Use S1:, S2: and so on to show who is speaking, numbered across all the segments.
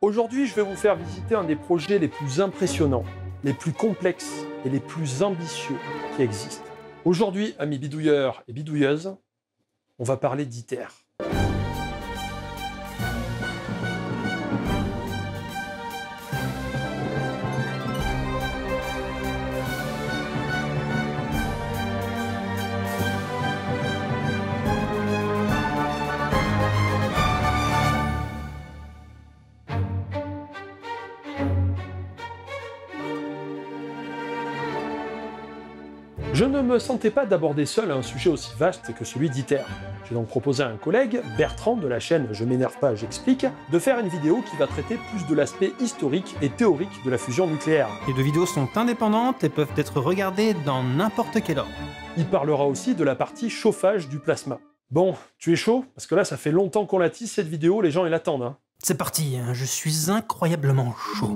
S1: Aujourd'hui, je vais vous faire visiter un des projets les plus impressionnants, les plus complexes et les plus ambitieux qui existent. Aujourd'hui, amis bidouilleurs et bidouilleuses, on va parler d'ITER. Je ne me sentais pas d'aborder seul un sujet aussi vaste que celui d'ITER. J'ai donc proposé à un collègue, Bertrand de la chaîne Je m'énerve pas, j'explique, de faire une vidéo qui va traiter plus de l'aspect historique et théorique de la fusion nucléaire.
S2: Les deux vidéos sont indépendantes et peuvent être regardées dans n'importe quel ordre.
S1: Il parlera aussi de la partie chauffage du plasma. Bon, tu es chaud? Parce que là, ça fait longtemps qu'on la tease cette vidéo, les gens ils l'attendent. Hein.
S2: C'est parti, je suis incroyablement chaud.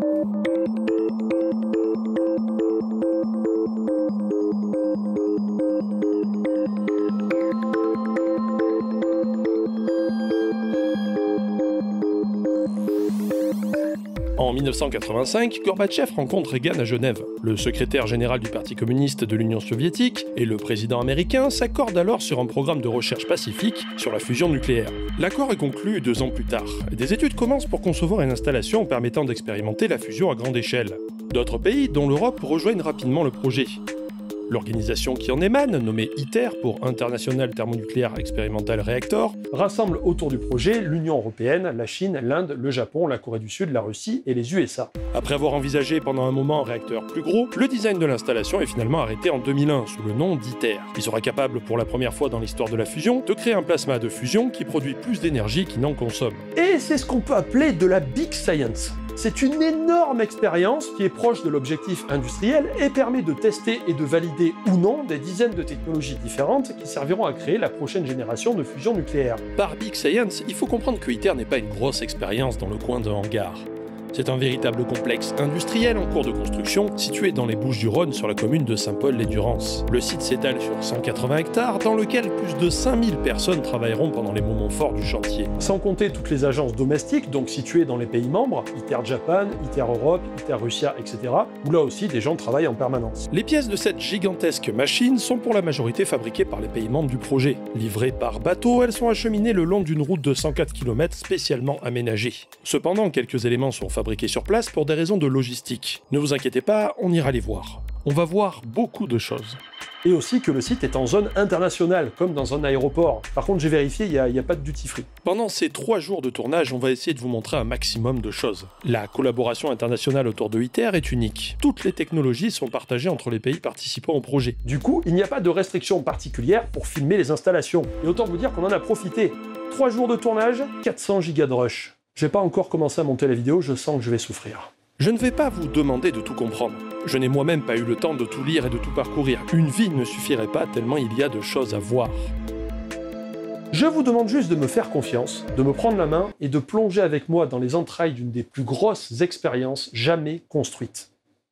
S3: En 1985, Gorbatchev rencontre Reagan à Genève. Le secrétaire général du Parti communiste de l'Union soviétique et le président américain s'accordent alors sur un programme de recherche pacifique sur la fusion nucléaire. L'accord est conclu 2 ans plus tard. Des études commencent pour concevoir une installation permettant d'expérimenter la fusion à grande échelle. D'autres pays, dont l'Europe, rejoignent rapidement le projet. L'organisation qui en émane, nommée ITER pour International Thermonuclear Experimental Reactor,
S1: rassemble autour du projet l'Union européenne, la Chine, l'Inde, le Japon, la Corée du Sud, la Russie et les USA.
S3: Après avoir envisagé pendant un moment un réacteur plus gros, le design de l'installation est finalement arrêté en 2001 sous le nom d'ITER. Il sera capable pour la première fois dans l'histoire de la fusion de créer un plasma de fusion qui produit plus d'énergie qu'il n'en consomme.
S1: Et c'est ce qu'on peut appeler de la Big Science. C'est une énorme expérience qui est proche de l'objectif industriel et permet de tester et de valider ou non des dizaines de technologies différentes qui serviront à créer la prochaine génération de fusion nucléaire.
S3: Par Big Science, il faut comprendre que ITER n'est pas une grosse expérience dans le coin d'un hangar. C'est un véritable complexe industriel en cours de construction, situé dans les Bouches-du-Rhône sur la commune de Saint-Paul-lès-Durance. Le site s'étale sur 180 hectares, dans lequel plus de 5000 personnes travailleront pendant les moments forts du chantier.
S1: Sans compter toutes les agences domestiques, donc situées dans les pays membres, ITER Japan, ITER Europe, ITER Russia, etc., où là aussi des gens travaillent en permanence.
S3: Les pièces de cette gigantesque machine sont pour la majorité fabriquées par les pays membres du projet. Livrées par bateau, elles sont acheminées le long d'une route de 104 km spécialement aménagée. Cependant, quelques éléments sont fabriqués sur place pour des raisons de logistique. Ne vous inquiétez pas, on ira les voir. On va voir beaucoup de choses.
S1: Et aussi que le site est en zone internationale, comme dans un aéroport. Par contre, j'ai vérifié, il n'y a pas de duty-free.
S3: Pendant ces 3 jours de tournage, on va essayer de vous montrer un maximum de choses. La collaboration internationale autour de ITER est unique. Toutes les technologies sont partagées entre les pays participants au projet.
S1: Du coup, il n'y a pas de restrictions particulières pour filmer les installations. Et autant vous dire qu'on en a profité. 3 jours de tournage, 400 gigas de rush. J'ai pas encore commencé à monter la vidéo, je sens que je vais souffrir.
S3: Je ne vais pas vous demander de tout comprendre. Je n'ai moi-même pas eu le temps de tout lire et de tout parcourir. Une vie ne suffirait pas tellement il y a de choses à voir.
S1: Je vous demande juste de me faire confiance, de me prendre la main et de plonger avec moi dans les entrailles d'une des plus grosses expériences jamais construites.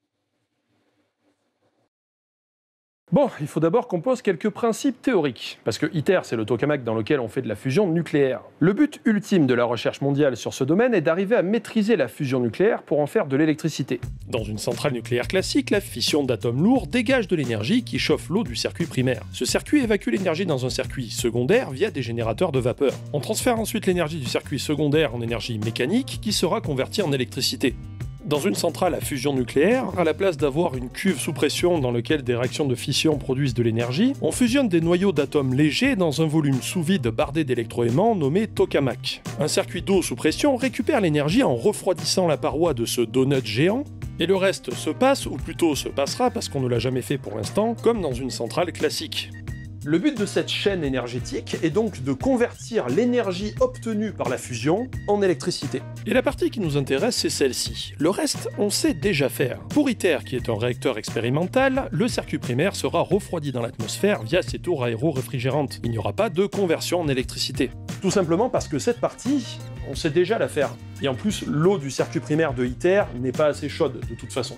S1: Bon, il faut d'abord qu'on pose quelques principes théoriques, parce que ITER, c'est le tokamak dans lequel on fait de la fusion nucléaire. Le but ultime de la recherche mondiale sur ce domaine est d'arriver à maîtriser la fusion nucléaire pour en faire de l'électricité.
S3: Dans une centrale nucléaire classique, la fission d'atomes lourds dégage de l'énergie qui chauffe l'eau du circuit primaire. Ce circuit évacue l'énergie dans un circuit secondaire via des générateurs de vapeur. On transfère ensuite l'énergie du circuit secondaire en énergie mécanique qui sera convertie en électricité. Dans une centrale à fusion nucléaire, à la place d'avoir une cuve sous pression dans laquelle des réactions de fission produisent de l'énergie, on fusionne des noyaux d'atomes légers dans un volume sous vide bardé d'électroaimants nommé tokamak. Un circuit d'eau sous pression récupère l'énergie en refroidissant la paroi de ce donut géant, et le reste se passe, ou plutôt se passera parce qu'on ne l'a jamais fait pour l'instant, comme dans une centrale classique.
S1: Le but de cette chaîne énergétique est donc de convertir l'énergie obtenue par la fusion en électricité.
S3: Et la partie qui nous intéresse, c'est celle-ci. Le reste, on sait déjà faire. Pour ITER, qui est un réacteur expérimental, le circuit primaire sera refroidi dans l'atmosphère via ces tours aéro-réfrigérantes. Il n'y aura pas de conversion en électricité.
S1: Tout simplement parce que cette partie, on sait déjà la faire. Et en plus, l'eau du circuit primaire de ITER n'est pas assez chaude de toute façon.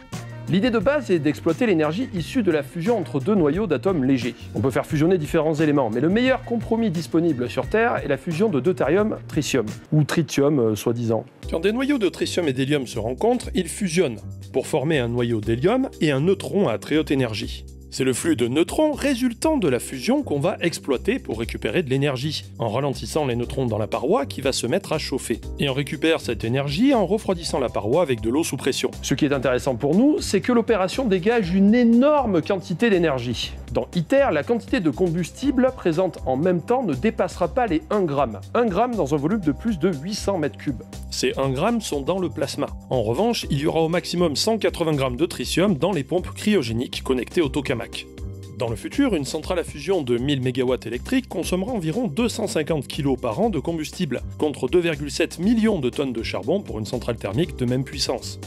S1: L'idée de base est d'exploiter l'énergie issue de la fusion entre deux noyaux d'atomes légers. On peut faire fusionner différents éléments, mais le meilleur compromis disponible sur Terre est la fusion de deutérium-tritium, ou tritium soi-disant.
S3: Quand des noyaux de tritium et d'hélium se rencontrent, ils fusionnent pour former un noyau d'hélium et un neutron à très haute énergie. C'est le flux de neutrons résultant de la fusion qu'on va exploiter pour récupérer de l'énergie, en ralentissant les neutrons dans la paroi qui va se mettre à chauffer. Et on récupère cette énergie en refroidissant la paroi avec de l'eau sous pression.
S1: Ce qui est intéressant pour nous, c'est que l'opération dégage une énorme quantité d'énergie. Dans ITER, la quantité de combustible présente en même temps ne dépassera pas les 1 gramme. 1 gramme dans un volume de plus de 800 mètres cubes.
S3: Ces 1 gramme sont dans le plasma. En revanche, il y aura au maximum 180 grammes de tritium dans les pompes cryogéniques connectées au tokamak. Dans le futur, une centrale à fusion de 1000 MW électriques consommera environ 250 kg par an de combustible, contre 2,7 millions de tonnes de charbon pour une centrale thermique de même puissance.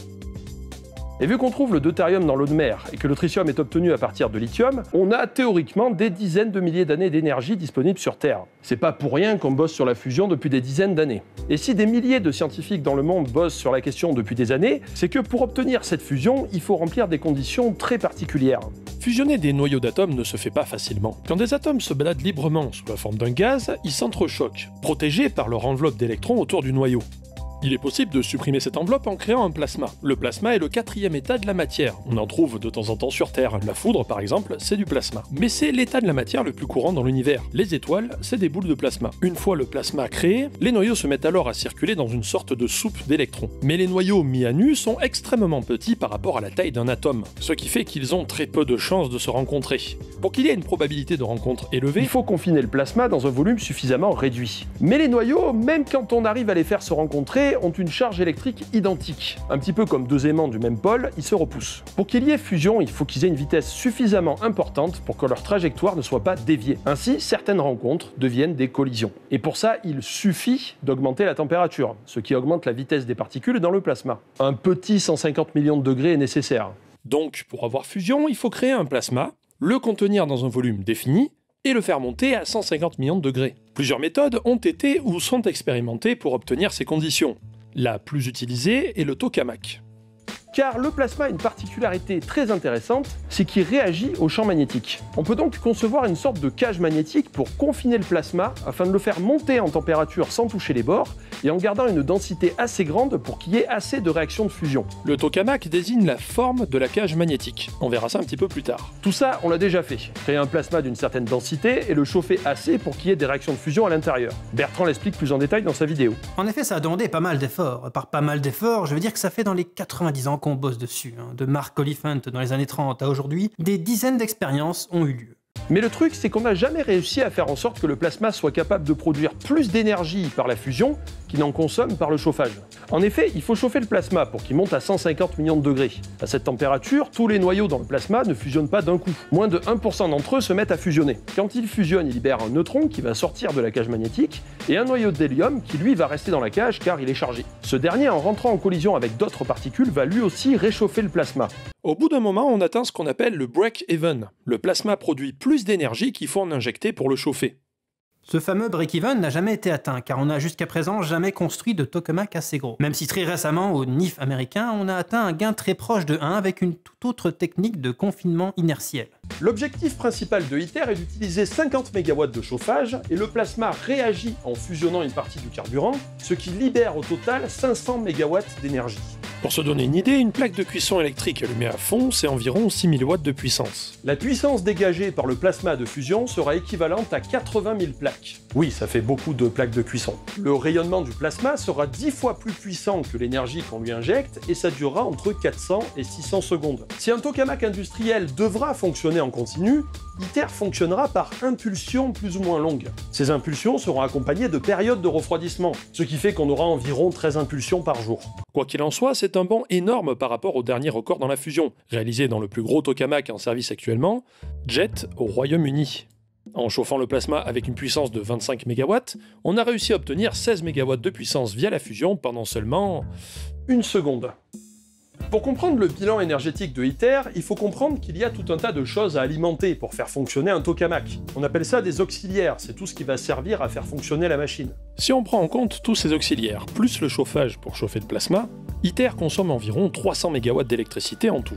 S1: Et vu qu'on trouve le deutérium dans l'eau de mer et que le tritium est obtenu à partir de lithium, on a théoriquement des dizaines de milliers d'années d'énergie disponibles sur Terre. C'est pas pour rien qu'on bosse sur la fusion depuis des dizaines d'années. Et si des milliers de scientifiques dans le monde bossent sur la question depuis des années, c'est que pour obtenir cette fusion, il faut remplir des conditions très particulières.
S3: Fusionner des noyaux d'atomes ne se fait pas facilement. Quand des atomes se baladent librement sous la forme d'un gaz, ils s'entrechoquent, protégés par leur enveloppe d'électrons autour du noyau. Il est possible de supprimer cette enveloppe en créant un plasma. Le plasma est le 4e état de la matière. On en trouve de temps en temps sur Terre. La foudre, par exemple, c'est du plasma. Mais c'est l'état de la matière le plus courant dans l'univers. Les étoiles, c'est des boules de plasma. Une fois le plasma créé, les noyaux se mettent alors à circuler dans une sorte de soupe d'électrons. Mais les noyaux mis à nu sont extrêmement petits par rapport à la taille d'un atome, ce qui fait qu'ils ont très peu de chances de se rencontrer. Pour qu'il y ait une probabilité de rencontre élevée,
S1: il faut confiner le plasma dans un volume suffisamment réduit. Mais les noyaux, même quand on arrive à les faire se rencontrer, ont une charge électrique identique. Un petit peu comme deux aimants du même pôle, ils se repoussent. Pour qu'il y ait fusion, il faut qu'ils aient une vitesse suffisamment importante pour que leur trajectoire ne soit pas déviée. Ainsi, certaines rencontres deviennent des collisions. Et pour ça, il suffit d'augmenter la température, ce qui augmente la vitesse des particules dans le plasma. Un petit 150 millions de degrés est nécessaire.
S3: Donc, pour avoir fusion, il faut créer un plasma, le contenir dans un volume défini, et le faire monter à 150 millions de degrés. Plusieurs méthodes ont été ou sont expérimentées pour obtenir ces conditions. La plus utilisée est le tokamak.
S1: Car le plasma a une particularité très intéressante, c'est qu'il réagit au champ magnétique. On peut donc concevoir une sorte de cage magnétique pour confiner le plasma afin de le faire monter en température sans toucher les bords et en gardant une densité assez grande pour qu'il y ait assez de réactions de fusion.
S3: Le tokamak désigne la forme de la cage magnétique. On verra ça un petit peu plus tard.
S1: Tout ça, on l'a déjà fait. Créer un plasma d'une certaine densité et le chauffer assez pour qu'il y ait des réactions de fusion à l'intérieur. Bertrand l'explique plus en détail dans sa vidéo.
S2: En effet, ça a demandé pas mal d'efforts. Par pas mal d'efforts, je veux dire que ça fait dans les 90 ans qu'on bosse dessus. De Mark Oliphant dans les années 30 à aujourd'hui, des dizaines d'expériences ont eu lieu.
S1: Mais le truc, c'est qu'on n'a jamais réussi à faire en sorte que le plasma soit capable de produire plus d'énergie par la fusion qu'il n'en consomme par le chauffage. En effet, il faut chauffer le plasma pour qu'il monte à 150 millions de degrés. À cette température, tous les noyaux dans le plasma ne fusionnent pas d'un coup. Moins de 1% d'entre eux se mettent à fusionner. Quand ils fusionnent, ils libèrent un neutron qui va sortir de la cage magnétique et un noyau d'hélium qui lui va rester dans la cage car il est chargé. Ce dernier, en rentrant en collision avec d'autres particules, va lui aussi réchauffer le plasma.
S3: Au bout d'un moment, on atteint ce qu'on appelle le break-even. Le plasma produit plus d'énergie qu'il faut en injecter pour le chauffer.
S2: Ce fameux break-even n'a jamais été atteint, car on n'a jusqu'à présent jamais construit de tokamak assez gros. Même si très récemment, au NIF américain, on a atteint un gain très proche de 1 avec une toute autre technique de confinement inertiel.
S1: L'objectif principal de ITER est d'utiliser 50 MW de chauffage et le plasma réagit en fusionnant une partie du carburant, ce qui libère au total 500 MW d'énergie.
S3: Pour se donner une idée, une plaque de cuisson électrique allumée à fond, c'est environ 6000 watts de puissance.
S1: La puissance dégagée par le plasma de fusion sera équivalente à 80 000 plaques. Oui, ça fait beaucoup de plaques de cuisson. Le rayonnement du plasma sera 10 fois plus puissant que l'énergie qu'on lui injecte et ça durera entre 400 et 600 secondes. Si un tokamak industriel devra fonctionner en continu, ITER fonctionnera par impulsions plus ou moins longues. Ces impulsions seront accompagnées de périodes de refroidissement, ce qui fait qu'on aura environ 13 impulsions par jour.
S3: Quoi qu'il en soit, c'est un bond énorme par rapport au dernier record dans la fusion, réalisé dans le plus gros tokamak en service actuellement, JET au Royaume-Uni. En chauffant le plasma avec une puissance de 25 MW, on a réussi à obtenir 16 MW de puissance via la fusion pendant seulement
S1: 1 seconde. Pour comprendre le bilan énergétique de ITER, il faut comprendre qu'il y a tout un tas de choses à alimenter pour faire fonctionner un tokamak. On appelle ça des auxiliaires, c'est tout ce qui va servir à faire fonctionner la machine.
S3: Si on prend en compte tous ces auxiliaires, plus le chauffage pour chauffer le plasma, ITER consomme environ 300 MW d'électricité en tout.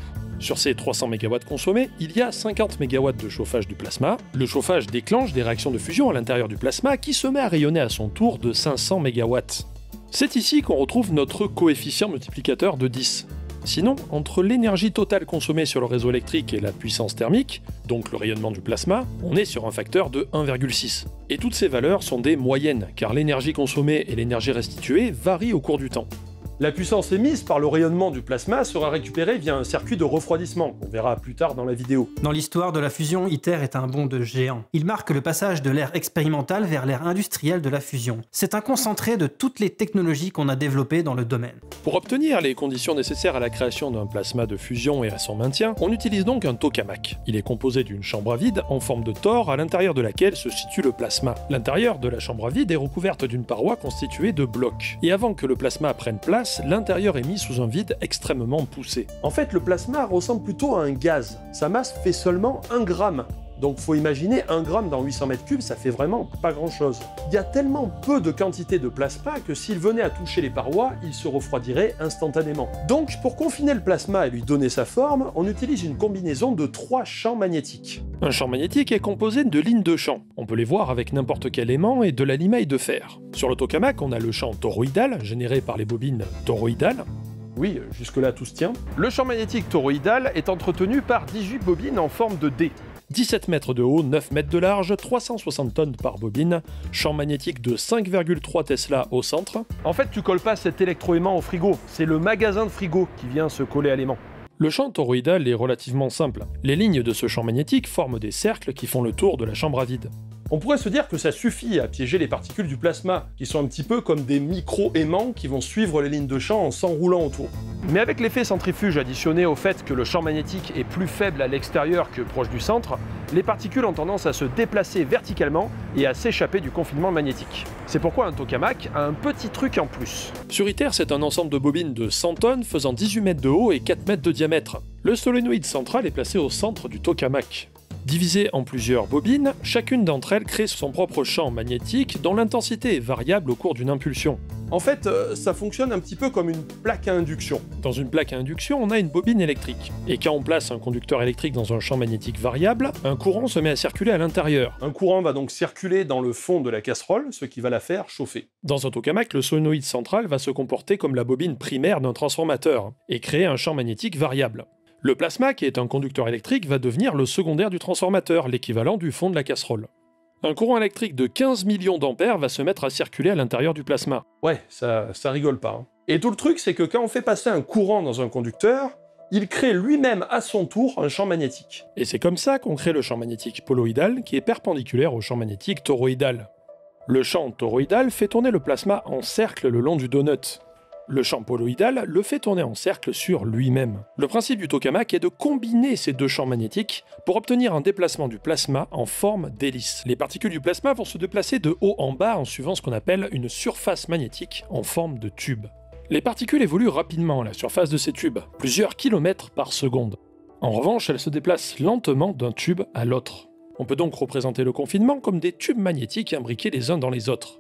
S3: Sur ces 300 MW consommés, il y a 50 MW de chauffage du plasma. Le chauffage déclenche des réactions de fusion à l'intérieur du plasma qui se met à rayonner à son tour de 500 MW. C'est ici qu'on retrouve notre coefficient multiplicateur de 10. Sinon, entre l'énergie totale consommée sur le réseau électrique et la puissance thermique, donc le rayonnement du plasma, on est sur un facteur de 1,6. Et toutes ces valeurs sont des moyennes, car l'énergie consommée et l'énergie restituée varient au cours du temps.
S1: La puissance émise par le rayonnement du plasma sera récupérée via un circuit de refroidissement, qu'on verra plus tard dans la vidéo.
S2: Dans l'histoire de la fusion, ITER est un bond de géant. Il marque le passage de l'ère expérimentale vers l'ère industrielle de la fusion. C'est un concentré de toutes les technologies qu'on a développées dans le domaine.
S3: Pour obtenir les conditions nécessaires à la création d'un plasma de fusion et à son maintien, on utilise donc un tokamak. Il est composé d'une chambre à vide en forme de tore à l'intérieur de laquelle se situe le plasma. L'intérieur de la chambre à vide est recouverte d'une paroi constituée de blocs. Et avant que le plasma prenne place, l'intérieur est mis sous un vide extrêmement poussé.
S1: En fait, le plasma ressemble plutôt à un gaz. Sa masse fait seulement 1 gramme. Donc faut imaginer 1 gramme dans 800 mètres cubes, ça fait vraiment pas grand chose. Il y a tellement peu de quantité de plasma que s'il venait à toucher les parois, il se refroidirait instantanément. Donc pour confiner le plasma et lui donner sa forme, on utilise une combinaison de 3 champs magnétiques.
S3: Un champ magnétique est composé de lignes de champ. On peut les voir avec n'importe quel aimant et de la limaille de fer. Sur le tokamak, on a le champ toroïdal, généré par les bobines toroïdales.
S1: Oui, jusque-là tout se tient.
S3: Le champ magnétique toroïdal est entretenu par 18 bobines en forme de D. 17 mètres de haut, 9 mètres de large, 360 tonnes par bobine, champ magnétique de 5,3 Tesla au centre.
S1: En fait, tu colles pas cet électroaimant au frigo, c'est le magasin de frigo qui vient se coller à l'aimant.
S3: Le champ toroïdal est relativement simple. Les lignes de ce champ magnétique forment des cercles qui font le tour de la chambre à vide.
S1: On pourrait se dire que ça suffit à piéger les particules du plasma, qui sont un petit peu comme des micro-aimants qui vont suivre les lignes de champ en s'enroulant autour. Mais avec l'effet centrifuge additionné au fait que le champ magnétique est plus faible à l'extérieur que proche du centre, les particules ont tendance à se déplacer verticalement et à s'échapper du confinement magnétique. C'est pourquoi un tokamak a un petit truc en plus.
S3: Sur ITER, c'est un ensemble de bobines de 100 tonnes faisant 18 mètres de haut et 4 mètres de diamètre. Le solénoïde central est placé au centre du tokamak. Divisées en plusieurs bobines, chacune d'entre elles crée son propre champ magnétique dont l'intensité est variable au cours d'une impulsion.
S1: En fait, ça fonctionne un petit peu comme une plaque à induction.
S3: Dans une plaque à induction, on a une bobine électrique. Et quand on place un conducteur électrique dans un champ magnétique variable, un courant se met à circuler à l'intérieur.
S1: Un courant va donc circuler dans le fond de la casserole, ce qui va la faire chauffer.
S3: Dans un tokamak, le solénoïde central va se comporter comme la bobine primaire d'un transformateur et créer un champ magnétique variable. Le plasma, qui est un conducteur électrique, va devenir le secondaire du transformateur, l'équivalent du fond de la casserole. Un courant électrique de 15 millions d'ampères va se mettre à circuler à l'intérieur du plasma.
S1: Ouais, ça rigole pas. Hein. Et tout le truc, c'est que quand on fait passer un courant dans un conducteur, il crée lui-même à son tour un champ magnétique.
S3: Et c'est comme ça qu'on crée le champ magnétique poloïdal, qui est perpendiculaire au champ magnétique toroïdal. Le champ toroïdal fait tourner le plasma en cercle le long du donut. Le champ poloïdal le fait tourner en cercle sur lui-même. Le principe du tokamak est de combiner ces deux champs magnétiques pour obtenir un déplacement du plasma en forme d'hélice. Les particules du plasma vont se déplacer de haut en bas en suivant ce qu'on appelle une surface magnétique en forme de tube. Les particules évoluent rapidement à la surface de ces tubes, plusieurs kilomètres par seconde. En revanche, elles se déplacent lentement d'un tube à l'autre. On peut donc représenter le confinement comme des tubes magnétiques imbriqués les uns dans les autres.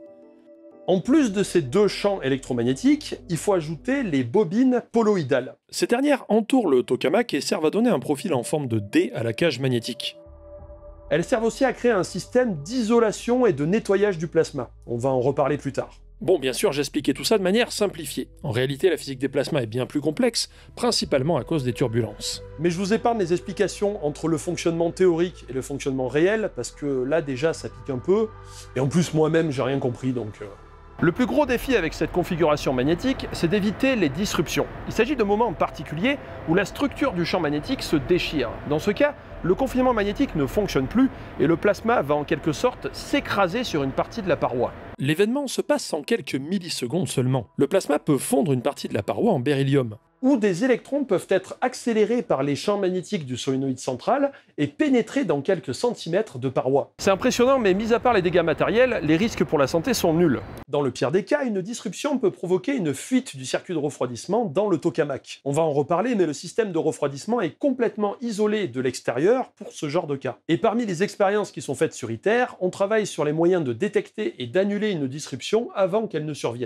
S1: En plus de ces deux champs électromagnétiques, il faut ajouter les bobines poloïdales.
S3: Ces dernières entourent le tokamak et servent à donner un profil en forme de D à la cage magnétique.
S1: Elles servent aussi à créer un système d'isolation et de nettoyage du plasma. On va en reparler plus tard.
S3: Bon, bien sûr, j'expliquais tout ça de manière simplifiée. En réalité, la physique des plasmas est bien plus complexe, principalement à cause des turbulences.
S1: Mais je vous épargne les explications entre le fonctionnement théorique et le fonctionnement réel, parce que là, déjà, ça pique un peu. Et en plus, moi-même, j'ai rien compris, donc... Le plus gros défi avec cette configuration magnétique, c'est d'éviter les disruptions. Il s'agit de moments particuliers où la structure du champ magnétique se déchire. Dans ce cas, le confinement magnétique ne fonctionne plus et le plasma va en quelque sorte s'écraser sur une partie de la paroi.
S3: L'événement se passe en quelques millisecondes seulement. Le plasma peut fondre une partie de la paroi en beryllium.
S1: Où des électrons peuvent être accélérés par les champs magnétiques du solénoïde central et pénétrer dans quelques centimètres de paroi. C'est impressionnant, mais mis à part les dégâts matériels, les risques pour la santé sont nuls. Dans le pire des cas, une disruption peut provoquer une fuite du circuit de refroidissement dans le tokamak. On va en reparler, mais le système de refroidissement est complètement isolé de l'extérieur pour ce genre de cas. Et parmi les expériences qui sont faites sur ITER, on travaille sur les moyens de détecter et d'annuler une disruption avant qu'elle ne survienne.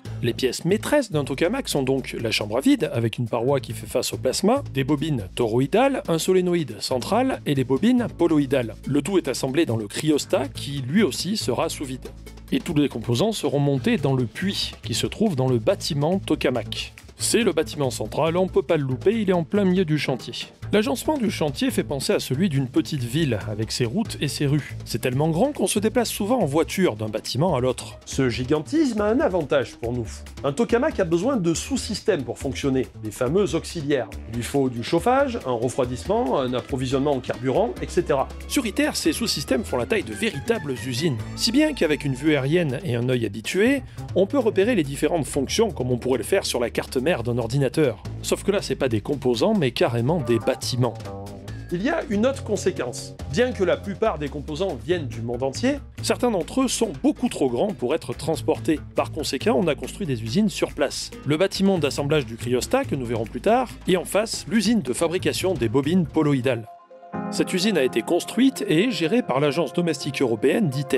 S3: Les pièces maîtresses d'un tokamak sont donc la chambre à vide, avec une paroi qui fait face au plasma, des bobines toroïdales, un solénoïde central et des bobines poloïdales. Le tout est assemblé dans le cryostat qui lui aussi sera sous vide. Et tous les composants seront montés dans le puits qui se trouve dans le bâtiment tokamak. C'est le bâtiment central, on peut pas le louper, il est en plein milieu du chantier. L'agencement du chantier fait penser à celui d'une petite ville, avec ses routes et ses rues. C'est tellement grand qu'on se déplace souvent en voiture d'un bâtiment à l'autre.
S1: Ce gigantisme a un avantage pour nous. Un tokamak a besoin de sous-systèmes pour fonctionner, les fameux auxiliaires. Il lui faut du chauffage, un refroidissement, un approvisionnement en carburant, etc.
S3: Sur ITER, ces sous-systèmes font la taille de véritables usines. Si bien qu'avec une vue aérienne et un œil habitué, on peut repérer les différentes fonctions comme on pourrait le faire sur la carte mère d'un ordinateur. Sauf que là, c'est pas des composants, mais carrément des bâtiments.
S1: Il y a une autre conséquence. Bien que la plupart des composants viennent du monde entier,
S3: certains d'entre eux sont beaucoup trop grands pour être transportés. Par conséquent, on a construit des usines sur place. Le bâtiment d'assemblage du cryostat, que nous verrons plus tard, et en face, l'usine de fabrication des bobines poloïdales. Cette usine a été construite et gérée par l'agence domestique européenne d'ITER.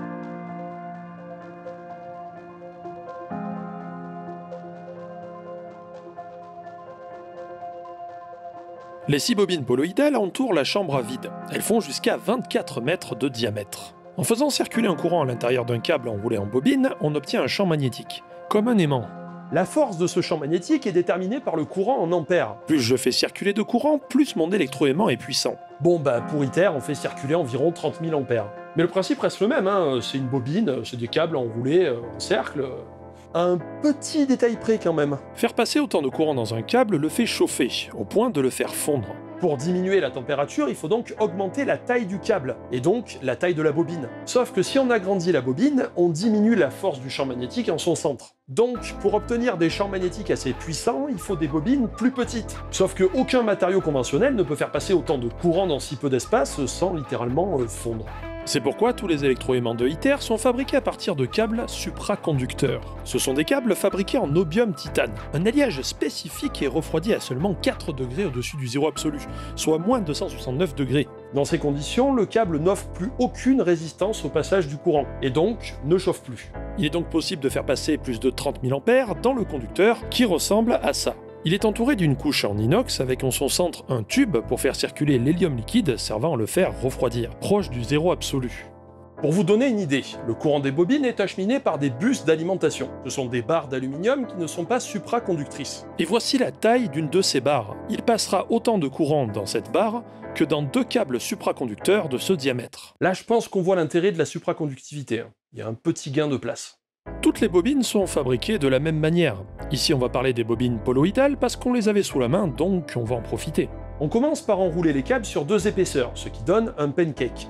S3: Les 6 bobines poloïdales entourent la chambre à vide. Elles font jusqu'à 24 mètres de diamètre. En faisant circuler un courant à l'intérieur d'un câble enroulé en bobine, on obtient un champ magnétique, comme un aimant.
S1: La force de ce champ magnétique est déterminée par le courant en ampères.
S3: Plus je fais circuler de courant, plus mon électroaimant est puissant.
S1: Bon pour ITER, on fait circuler environ 30 000 ampères. Mais le principe reste le même, hein. C'est une bobine, c'est des câbles enroulés en cercle. Un petit détail près quand même.
S3: Faire passer autant de courant dans un câble le fait chauffer, au point de le faire fondre.
S1: Pour diminuer la température, il faut donc augmenter la taille du câble, et donc la taille de la bobine. Sauf que si on agrandit la bobine, on diminue la force du champ magnétique en son centre. Donc, pour obtenir des champs magnétiques assez puissants, il faut des bobines plus petites. Sauf que aucun matériau conventionnel ne peut faire passer autant de courant dans si peu d'espace sans littéralement fondre.
S3: C'est pourquoi tous les électroaimants de ITER sont fabriqués à partir de câbles supraconducteurs. Ce sont des câbles fabriqués en niobium titane, un alliage spécifique et refroidi à seulement 4 degrés au-dessus du zéro absolu, soit moins 269 degrés.
S1: Dans ces conditions, le câble n'offre plus aucune résistance au passage du courant, et donc ne chauffe plus.
S3: Il est donc possible de faire passer plus de 30 000 ampères dans le conducteur qui ressemble à ça. Il est entouré d'une couche en inox avec en son centre un tube pour faire circuler l'hélium liquide servant à le faire refroidir, proche du zéro absolu.
S1: Pour vous donner une idée, le courant des bobines est acheminé par des bus d'alimentation. Ce sont des barres d'aluminium qui ne sont pas supraconductrices.
S3: Et voici la taille d'une de ces barres. Il passera autant de courant dans cette barre que dans 2 câbles supraconducteurs de ce diamètre.
S1: Là, je pense qu'on voit l'intérêt de la supraconductivité. Il y a un petit gain de place.
S3: Toutes les bobines sont fabriquées de la même manière. Ici, on va parler des bobines poloïdales parce qu'on les avait sous la main, donc on va en profiter.
S1: On commence par enrouler les câbles sur 2 épaisseurs, ce qui donne un pancake.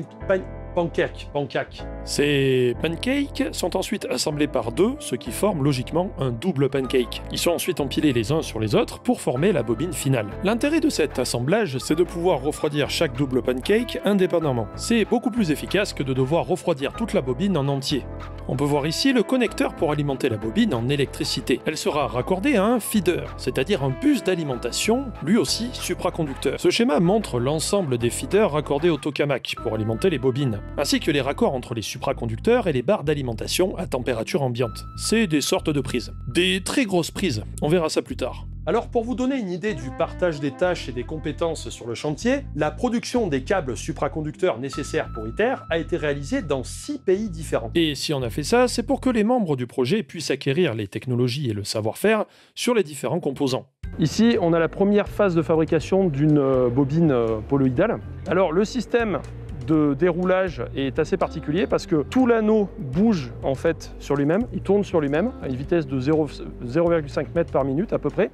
S1: Pancake.
S3: Ces pancakes sont ensuite assemblés par 2, ce qui forme logiquement un double pancake. Ils sont ensuite empilés les uns sur les autres pour former la bobine finale. L'intérêt de cet assemblage, c'est de pouvoir refroidir chaque double pancake indépendamment. C'est beaucoup plus efficace que de devoir refroidir toute la bobine en entier. On peut voir ici le connecteur pour alimenter la bobine en électricité. Elle sera raccordée à un feeder, c'est-à-dire un bus d'alimentation, lui aussi supraconducteur. Ce schéma montre l'ensemble des feeders raccordés au tokamak pour alimenter les bobines, ainsi que les raccords entre les supraconducteurs et les barres d'alimentation à température ambiante. C'est des sortes de prises. Des très grosses prises, on verra ça plus tard.
S1: Alors pour vous donner une idée du partage des tâches et des compétences sur le chantier, la production des câbles supraconducteurs nécessaires pour ITER a été réalisée dans 6 pays différents.
S3: Et si on a fait ça, c'est pour que les membres du projet puissent acquérir les technologies et le savoir-faire sur les différents composants.
S1: Ici, on a la première phase de fabrication d'une bobine poloïdale. Alors le système de déroulage est assez particulier parce que tout l'anneau bouge en fait sur lui-même, il tourne sur lui-même à une vitesse de 0,5 mètres par minute à peu près.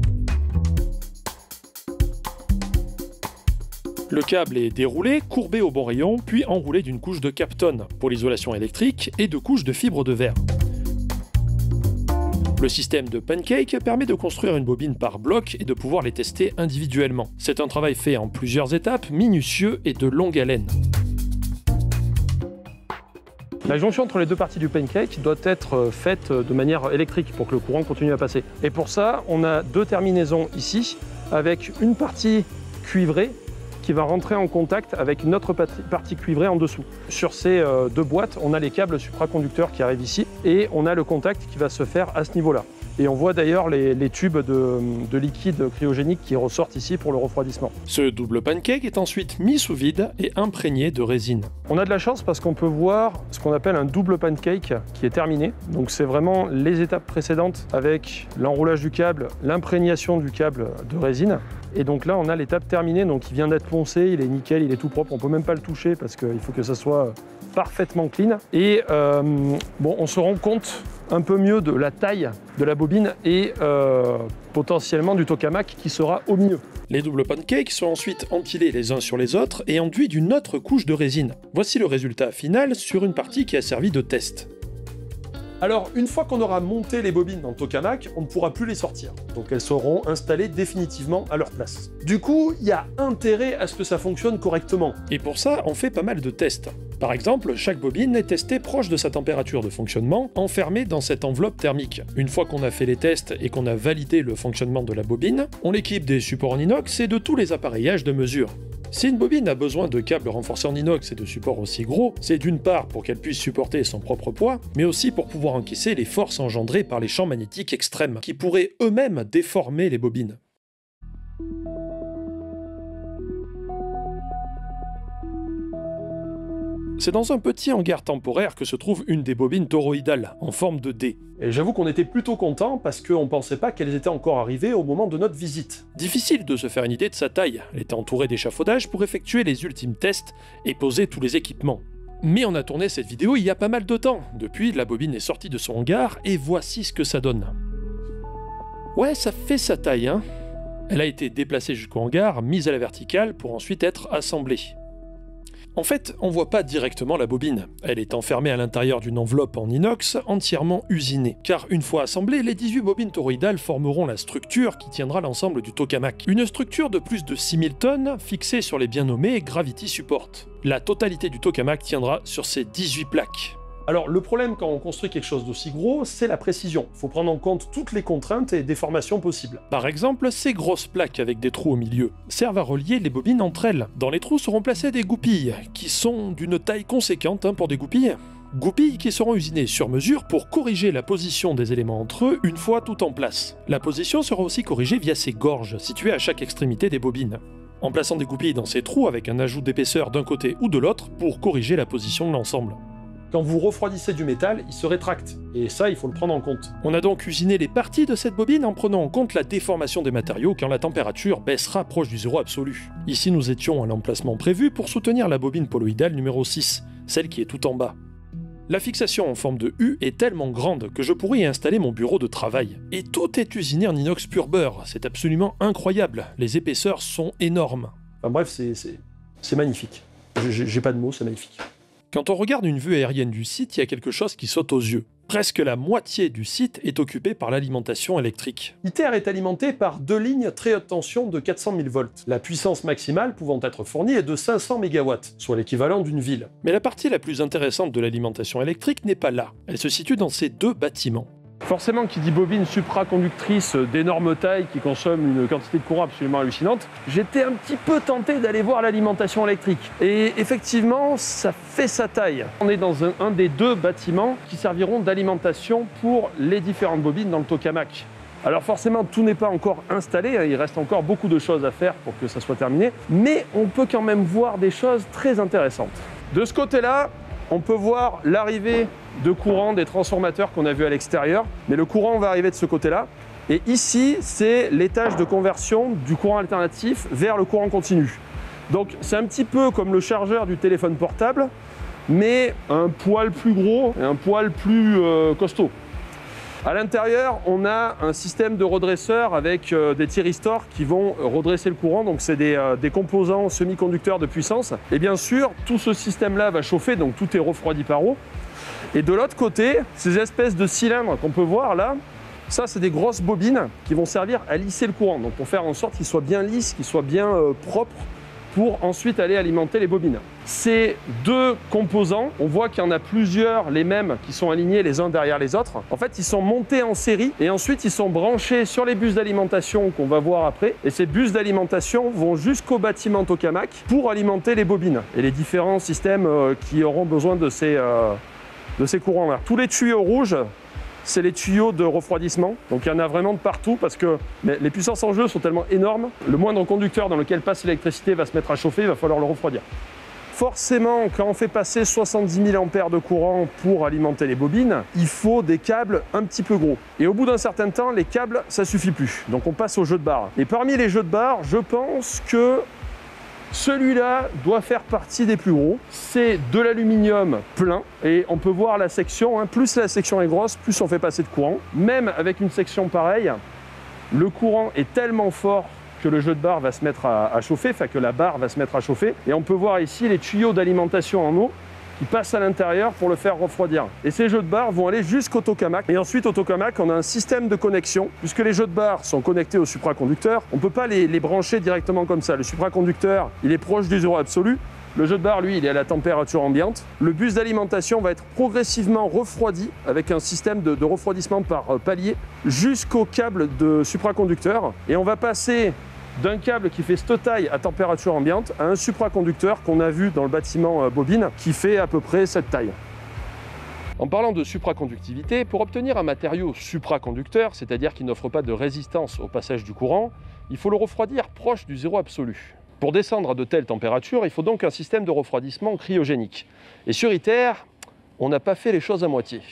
S3: Le câble est déroulé, courbé au bon rayon, puis enroulé d'une couche de Kapton pour l'isolation électrique et de couches de fibres de verre. Le système de pancake permet de construire une bobine par bloc et de pouvoir les tester individuellement. C'est un travail fait en plusieurs étapes, minutieux et de longue haleine.
S1: La jonction entre les 2 parties du pancake doit être faite de manière électrique pour que le courant continue à passer. Et pour ça, on a 2 terminaisons ici, avec une partie cuivrée qui qui va rentrer en contact avec notre partie cuivrée en dessous. Sur ces deux boîtes, on a les câbles supraconducteurs qui arrivent ici et on a le contact qui va se faire à ce niveau-là. Et on voit d'ailleurs les tubes de liquide cryogénique qui ressortent ici pour le refroidissement.
S3: Ce double pancake est ensuite mis sous vide et imprégné de résine.
S1: On a de la chance parce qu'on peut voir ce qu'on appelle un double pancake qui est terminé. Donc c'est vraiment les étapes précédentes avec l'enroulage du câble, l'imprégnation du câble de résine. Et donc là, on a l'étape terminée, donc il vient d'être poncé, il est nickel, il est tout propre. On peut même pas le toucher parce qu'il faut que ça soit parfaitement clean. Et bon, on se rend compte un peu mieux de la taille de la bobine et potentiellement du tokamak qui sera au milieu.
S3: Les doubles pancakes sont ensuite empilés les uns sur les autres et enduits d'une autre couche de résine. Voici le résultat final sur une partie qui a servi de test.
S1: Alors, une fois qu'on aura monté les bobines dans le tokamak, on ne pourra plus les sortir. Donc elles seront installées définitivement à leur place. Du coup, il y a intérêt à ce que ça fonctionne correctement.
S3: Et pour ça, on fait pas mal de tests. Par exemple, chaque bobine est testée proche de sa température de fonctionnement, enfermée dans cette enveloppe thermique. Une fois qu'on a fait les tests et qu'on a validé le fonctionnement de la bobine, on l'équipe des supports en inox et de tous les appareillages de mesure. Si une bobine a besoin de câbles renforcés en inox et de supports aussi gros, c'est d'une part pour qu'elle puisse supporter son propre poids, mais aussi pour pouvoir encaisser les forces engendrées par les champs magnétiques extrêmes, qui pourraient eux-mêmes déformer les bobines. C'est dans un petit hangar temporaire que se trouve une des bobines toroïdales, en forme de D.
S1: Et j'avoue qu'on était plutôt contents parce qu'on pensait pas qu'elles étaient encore arrivées au moment de notre visite.
S3: Difficile de se faire une idée de sa taille, elle était entourée d'échafaudages pour effectuer les ultimes tests et poser tous les équipements. Mais on a tourné cette vidéo il y a pas mal de temps, depuis la bobine est sortie de son hangar et voici ce que ça donne. Ouais, ça fait sa taille, hein. Elle a été déplacée jusqu'au hangar, mise à la verticale pour ensuite être assemblée. En fait, on voit pas directement la bobine. Elle est enfermée à l'intérieur d'une enveloppe en inox entièrement usinée. Car une fois assemblées, les 18 bobines toroïdales formeront la structure qui tiendra l'ensemble du tokamak. Une structure de plus de 6000 tonnes fixée sur les bien nommés Gravity Support. La totalité du tokamak tiendra sur ces 18 plaques.
S1: Alors le problème quand on construit quelque chose d'aussi gros, c'est la précision. Il faut prendre en compte toutes les contraintes et déformations possibles.
S3: Par exemple, ces grosses plaques avec des trous au milieu servent à relier les bobines entre elles. Dans les trous seront placées des goupilles, qui sont d'une taille conséquente pour des goupilles. Goupilles qui seront usinées sur mesure pour corriger la position des éléments entre eux une fois tout en place. La position sera aussi corrigée via ces gorges situées à chaque extrémité des bobines, en plaçant des goupilles dans ces trous avec un ajout d'épaisseur d'un côté ou de l'autre pour corriger la position de l'ensemble.
S1: Quand vous refroidissez du métal, il se rétracte. Et ça, il faut le prendre en compte.
S3: On a donc usiné les parties de cette bobine en prenant en compte la déformation des matériaux quand la température baissera proche du zéro absolu. Ici, nous étions à l'emplacement prévu pour soutenir la bobine poloïdale numéro 6, celle qui est tout en bas. La fixation en forme de U est tellement grande que je pourrais y installer mon bureau de travail. Et tout est usiné en inox pur beurre, c'est absolument incroyable. Les épaisseurs sont énormes.
S1: Enfin bref, c'est magnifique. J'ai pas de mots, c'est magnifique.
S3: Quand on regarde une vue aérienne du site, il y a quelque chose qui saute aux yeux. Presque la moitié du site est occupée par l'alimentation électrique.
S1: ITER est alimenté par 2 lignes très haute tension de 400 000 volts. La puissance maximale pouvant être fournie est de 500 MW, soit l'équivalent d'une ville.
S3: Mais la partie la plus intéressante de l'alimentation électrique n'est pas là. Elle se situe dans ces deux bâtiments.
S1: Forcément, qui dit bobine supraconductrice d'énorme taille qui consomme une quantité de courant absolument hallucinante, j'étais un petit peu tenté d'aller voir l'alimentation électrique. Et effectivement, ça fait sa taille. On est dans un des deux bâtiments qui serviront d'alimentation pour les différentes bobines dans le tokamak. Alors forcément, tout n'est pas encore installé, il reste encore beaucoup de choses à faire pour que ça soit terminé, mais on peut quand même voir des choses très intéressantes. De ce côté-là, on peut voir l'arrivée de courant des transformateurs qu'on a vu à l'extérieur, mais le courant va arriver de ce côté-là. Et ici, c'est l'étage de conversion du courant alternatif vers le courant continu. Donc c'est un petit peu comme le chargeur du téléphone portable, mais un poil plus gros et un poil plus costaud. À l'intérieur, on a un système de redresseur avec des thyristors qui vont redresser le courant, donc c'est des composants semi-conducteurs de puissance. Et bien sûr, tout ce système-là va chauffer, donc tout est refroidi par eau. Et de l'autre côté, ces espèces de cylindres qu'on peut voir là, ça c'est des grosses bobines qui vont servir à lisser le courant, donc pour faire en sorte qu'il soit bien lisse, qu'il soit bien propre pour ensuite aller alimenter les bobines. Ces deux composants, on voit qu'il y en a plusieurs, les mêmes, qui sont alignés les uns derrière les autres. En fait, ils sont montés en série et ensuite ils sont branchés sur les bus d'alimentation qu'on va voir après. Et ces bus d'alimentation vont jusqu'au bâtiment tokamak pour alimenter les bobines et les différents systèmes qui auront besoin de ces courants-là. Tous les tuyaux rouges, c'est les tuyaux de refroidissement. Donc il y en a vraiment de partout parce que les puissances en jeu sont tellement énormes. Le moindre conducteur dans lequel passe l'électricité va se mettre à chauffer, il va falloir le refroidir. Forcément, quand on fait passer 70 000 ampères de courant pour alimenter les bobines, il faut des câbles un petit peu gros. Et au bout d'un certain temps, les câbles, ça suffit plus. Donc on passe aux jeux de barres. Et parmi les jeux de barres, je pense que celui-là doit faire partie des plus gros. C'est de l'aluminium plein et on peut voir la section. Plus la section est grosse, plus on fait passer de courant. Même avec une section pareille, le courant est tellement fort que le jeu de barre va se mettre à chauffer, enfin que la barre va se mettre à chauffer. Et on peut voir ici les tuyaux d'alimentation en eau qui passent à l'intérieur pour le faire refroidir. Et ces jeux de barres vont aller jusqu'au tokamak. Et ensuite au tokamak, on a un système de connexion. Puisque les jeux de barres sont connectés au supraconducteur, on ne peut pas les brancher directement comme ça. Le supraconducteur, il est proche du zéro absolu. Le jeu de barre, lui, il est à la température ambiante. Le bus d'alimentation va être progressivement refroidi avec un système de refroidissement par palier jusqu'au câble de supraconducteur. Et on va passer d'un câble qui fait cette taille à température ambiante à un supraconducteur qu'on a vu dans le bâtiment bobine qui fait à peu près cette taille. En parlant de supraconductivité, pour obtenir un matériau supraconducteur, c'est-à-dire qui n'offre pas de résistance au passage du courant, il faut le refroidir proche du zéro absolu. Pour descendre à de telles températures, il faut donc un système de refroidissement cryogénique. Et sur ITER, on n'a pas fait les choses à moitié.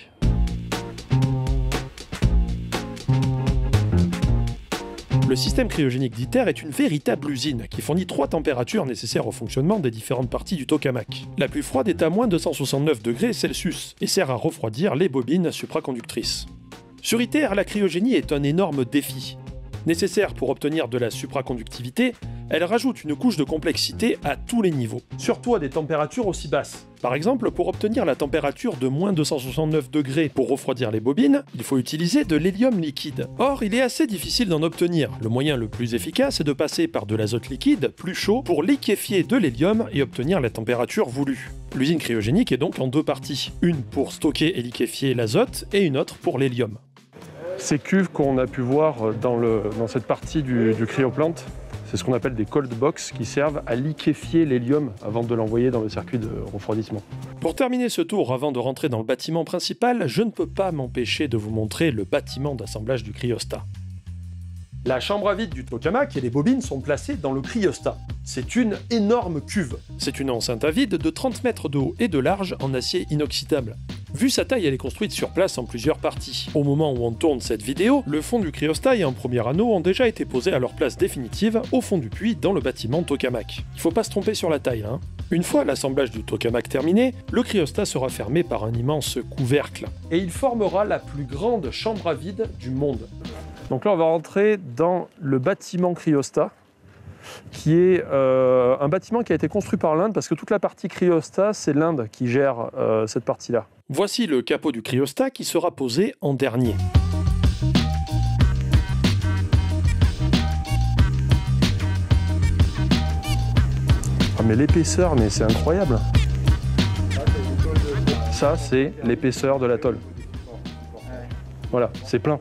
S3: Le système cryogénique d'ITER est une véritable usine qui fournit 3 températures nécessaires au fonctionnement des différentes parties du tokamak. La plus froide est à moins 269 degrés Celsius et sert à refroidir les bobines supraconductrices. Sur ITER, la cryogénie est un énorme défi. Nécessaire pour obtenir de la supraconductivité, elle rajoute une couche de complexité à tous les niveaux.
S1: Surtout à des températures aussi basses.
S3: Par exemple, pour obtenir la température de moins 269 degrés pour refroidir les bobines, il faut utiliser de l'hélium liquide. Or, il est assez difficile d'en obtenir. Le moyen le plus efficace est de passer par de l'azote liquide, plus chaud, pour liquéfier de l'hélium et obtenir la température voulue. L'usine cryogénique est donc en 2 parties. Une pour stocker et liquéfier l'azote et une autre pour l'hélium.
S1: Ces cuves qu'on a pu voir dans cette partie du cryoplante, c'est ce qu'on appelle des cold box qui servent à liquéfier l'hélium avant de l'envoyer dans le circuit de refroidissement.
S3: Pour terminer ce tour avant de rentrer dans le bâtiment principal, je ne peux pas m'empêcher de vous montrer le bâtiment d'assemblage du cryostat.
S1: La chambre à vide du tokamak et les bobines sont placées dans le cryostat. C'est une énorme cuve.
S3: C'est une enceinte à vide de 30 mètres de haut et de large en acier inoxydable. Vu sa taille, elle est construite sur place en plusieurs parties. Au moment où on tourne cette vidéo, le fond du cryostat et un premier anneau ont déjà été posés à leur place définitive au fond du puits dans le bâtiment tokamak. Il faut pas se tromper sur la taille, hein. Une fois l'assemblage du tokamak terminé, le cryostat sera fermé par un immense couvercle.
S1: Et il formera la plus grande chambre à vide du monde. Donc là, on va rentrer dans le bâtiment cryostat, qui est un bâtiment qui a été construit par l'Inde, parce que toute la partie cryostat, c'est l'Inde qui gère cette partie-là.
S3: Voici le capot du cryostat qui sera posé en dernier.
S1: Ah mais l'épaisseur, mais c'est incroyable. Ça, c'est l'épaisseur de la tôle. Voilà, c'est plein.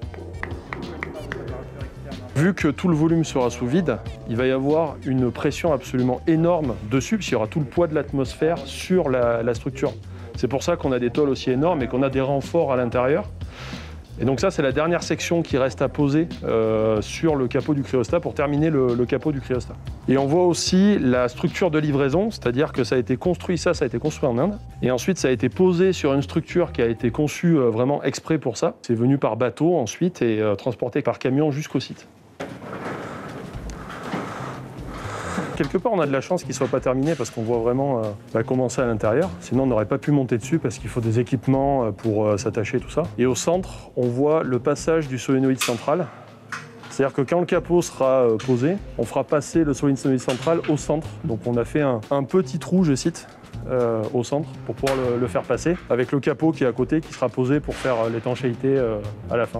S1: Vu que tout le volume sera sous vide, il va y avoir une pression absolument énorme dessus, puisqu'il y aura tout le poids de l'atmosphère sur la structure. C'est pour ça qu'on a des tôles aussi énormes et qu'on a des renforts à l'intérieur. Et donc ça, c'est la dernière section qui reste à poser sur le capot du cryostat pour terminer le capot du cryostat. Et on voit aussi la structure de livraison, c'est-à-dire que ça a été construit en Inde. Et ensuite, ça a été posé sur une structure qui a été conçue vraiment exprès pour ça. C'est venu par bateau ensuite et transporté par camion jusqu'au site. Quelque part, on a de la chance qu'il ne soit pas terminé parce qu'on voit vraiment comment c'est à l'intérieur. Sinon, on n'aurait pas pu monter dessus parce qu'il faut des équipements pour s'attacher, tout ça. Et au centre, on voit le passage du solénoïde central. C'est-à-dire que quand le capot sera posé, on fera passer le solénoïde central au centre. Donc on a fait un petit trou, je cite, au centre pour pouvoir le faire passer, avec le capot qui est à côté qui sera posé pour faire l'étanchéité à la fin.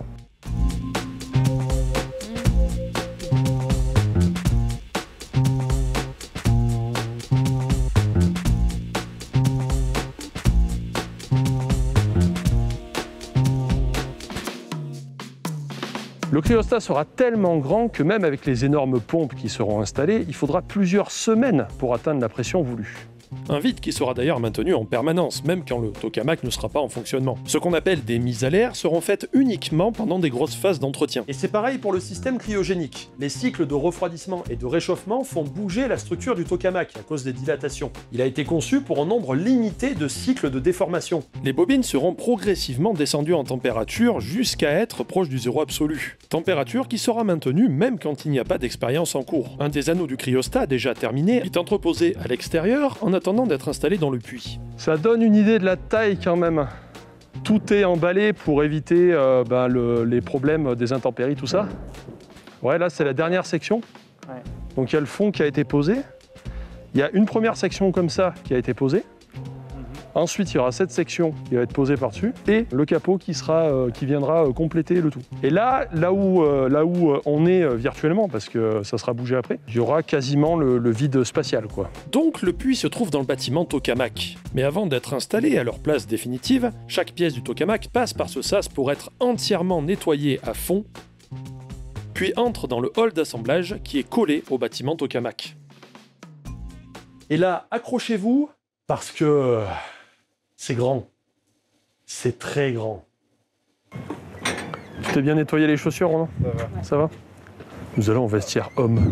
S1: cryostat sera tellement grand que même avec les énormes pompes qui seront installées, il faudra plusieurs semaines pour atteindre la pression voulue.
S3: Un vide qui sera d'ailleurs maintenu en permanence, même quand le tokamak ne sera pas en fonctionnement. Ce qu'on appelle des mises à l'air seront faites uniquement pendant des grosses phases d'entretien.
S1: Et c'est pareil pour le système cryogénique. Les cycles de refroidissement et de réchauffement font bouger la structure du tokamak à cause des dilatations. Il a été conçu pour un nombre limité de cycles de déformation.
S3: Les bobines seront progressivement descendues en température jusqu'à être proches du zéro absolu. Température qui sera maintenue même quand il n'y a pas d'expérience en cours. Un des anneaux du cryostat déjà terminé est entreposé à l'extérieur en attendant d'être installé dans le puits.
S1: Ça donne une idée de la taille quand même. Tout est emballé pour éviter les problèmes des intempéries, tout ça. Ouais, là c'est la dernière section. Ouais. Donc il y a le fond qui a été posé. Il y a une première section comme ça qui a été posée. Ensuite, il y aura cette section qui va être posée par-dessus et le capot qui viendra compléter le tout. Et là où on est virtuellement, parce que ça sera bougé après, il y aura quasiment le vide spatial, quoi.
S3: Donc le puits se trouve dans le bâtiment tokamak. Mais avant d'être installé à leur place définitive, chaque pièce du tokamak passe par ce sas pour être entièrement nettoyée à fond, puis entre dans le hall d'assemblage qui est collé au bâtiment tokamak.
S1: Et là, accrochez-vous, parce que c'est grand. C'est très grand. Tu t'es bien nettoyé les chaussures, Roland ? Ça va. Ça va ? Nous allons au vestiaire homme.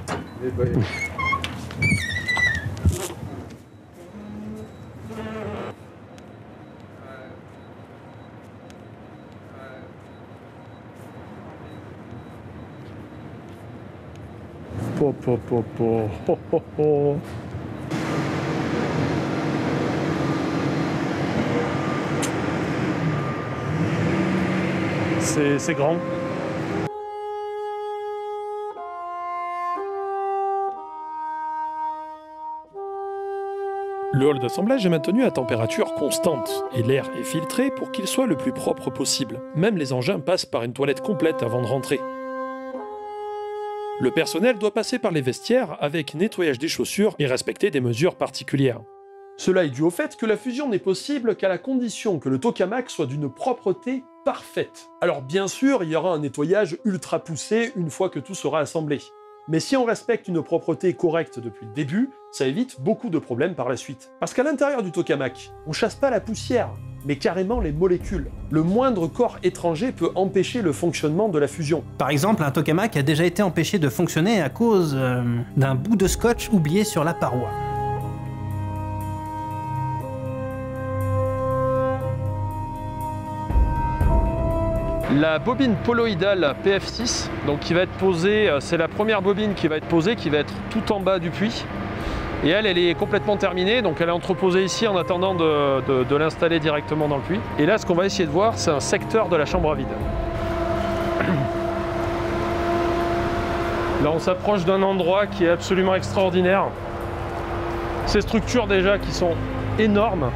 S1: C'est grand.
S3: Le hall d'assemblage est maintenu à température constante, et l'air est filtré pour qu'il soit le plus propre possible. Même les engins passent par une toilette complète avant de rentrer. Le personnel doit passer par les vestiaires avec nettoyage des chaussures et respecter des mesures particulières.
S1: Cela est dû au fait que la fusion n'est possible qu'à la condition que le tokamak soit d'une propreté parfaite. Alors bien sûr, il y aura un nettoyage ultra poussé une fois que tout sera assemblé. Mais si on respecte une propreté correcte depuis le début, ça évite beaucoup de problèmes par la suite. Parce qu'à l'intérieur du tokamak, on chasse pas la poussière, mais carrément les molécules. Le moindre corps étranger peut empêcher le fonctionnement de la fusion.
S2: Par exemple, un tokamak a déjà été empêché de fonctionner à cause d'un bout de scotch oublié sur la paroi.
S1: La bobine poloïdale PF6, donc qui va être posée, c'est la première bobine qui va être posée, qui va être tout en bas du puits. Et elle est complètement terminée, donc elle est entreposée ici en attendant de l'installer directement dans le puits. Et là, ce qu'on va essayer de voir, c'est un secteur de la chambre à vide. Là, on s'approche d'un endroit qui est absolument extraordinaire. Ces structures déjà qui sont énormes.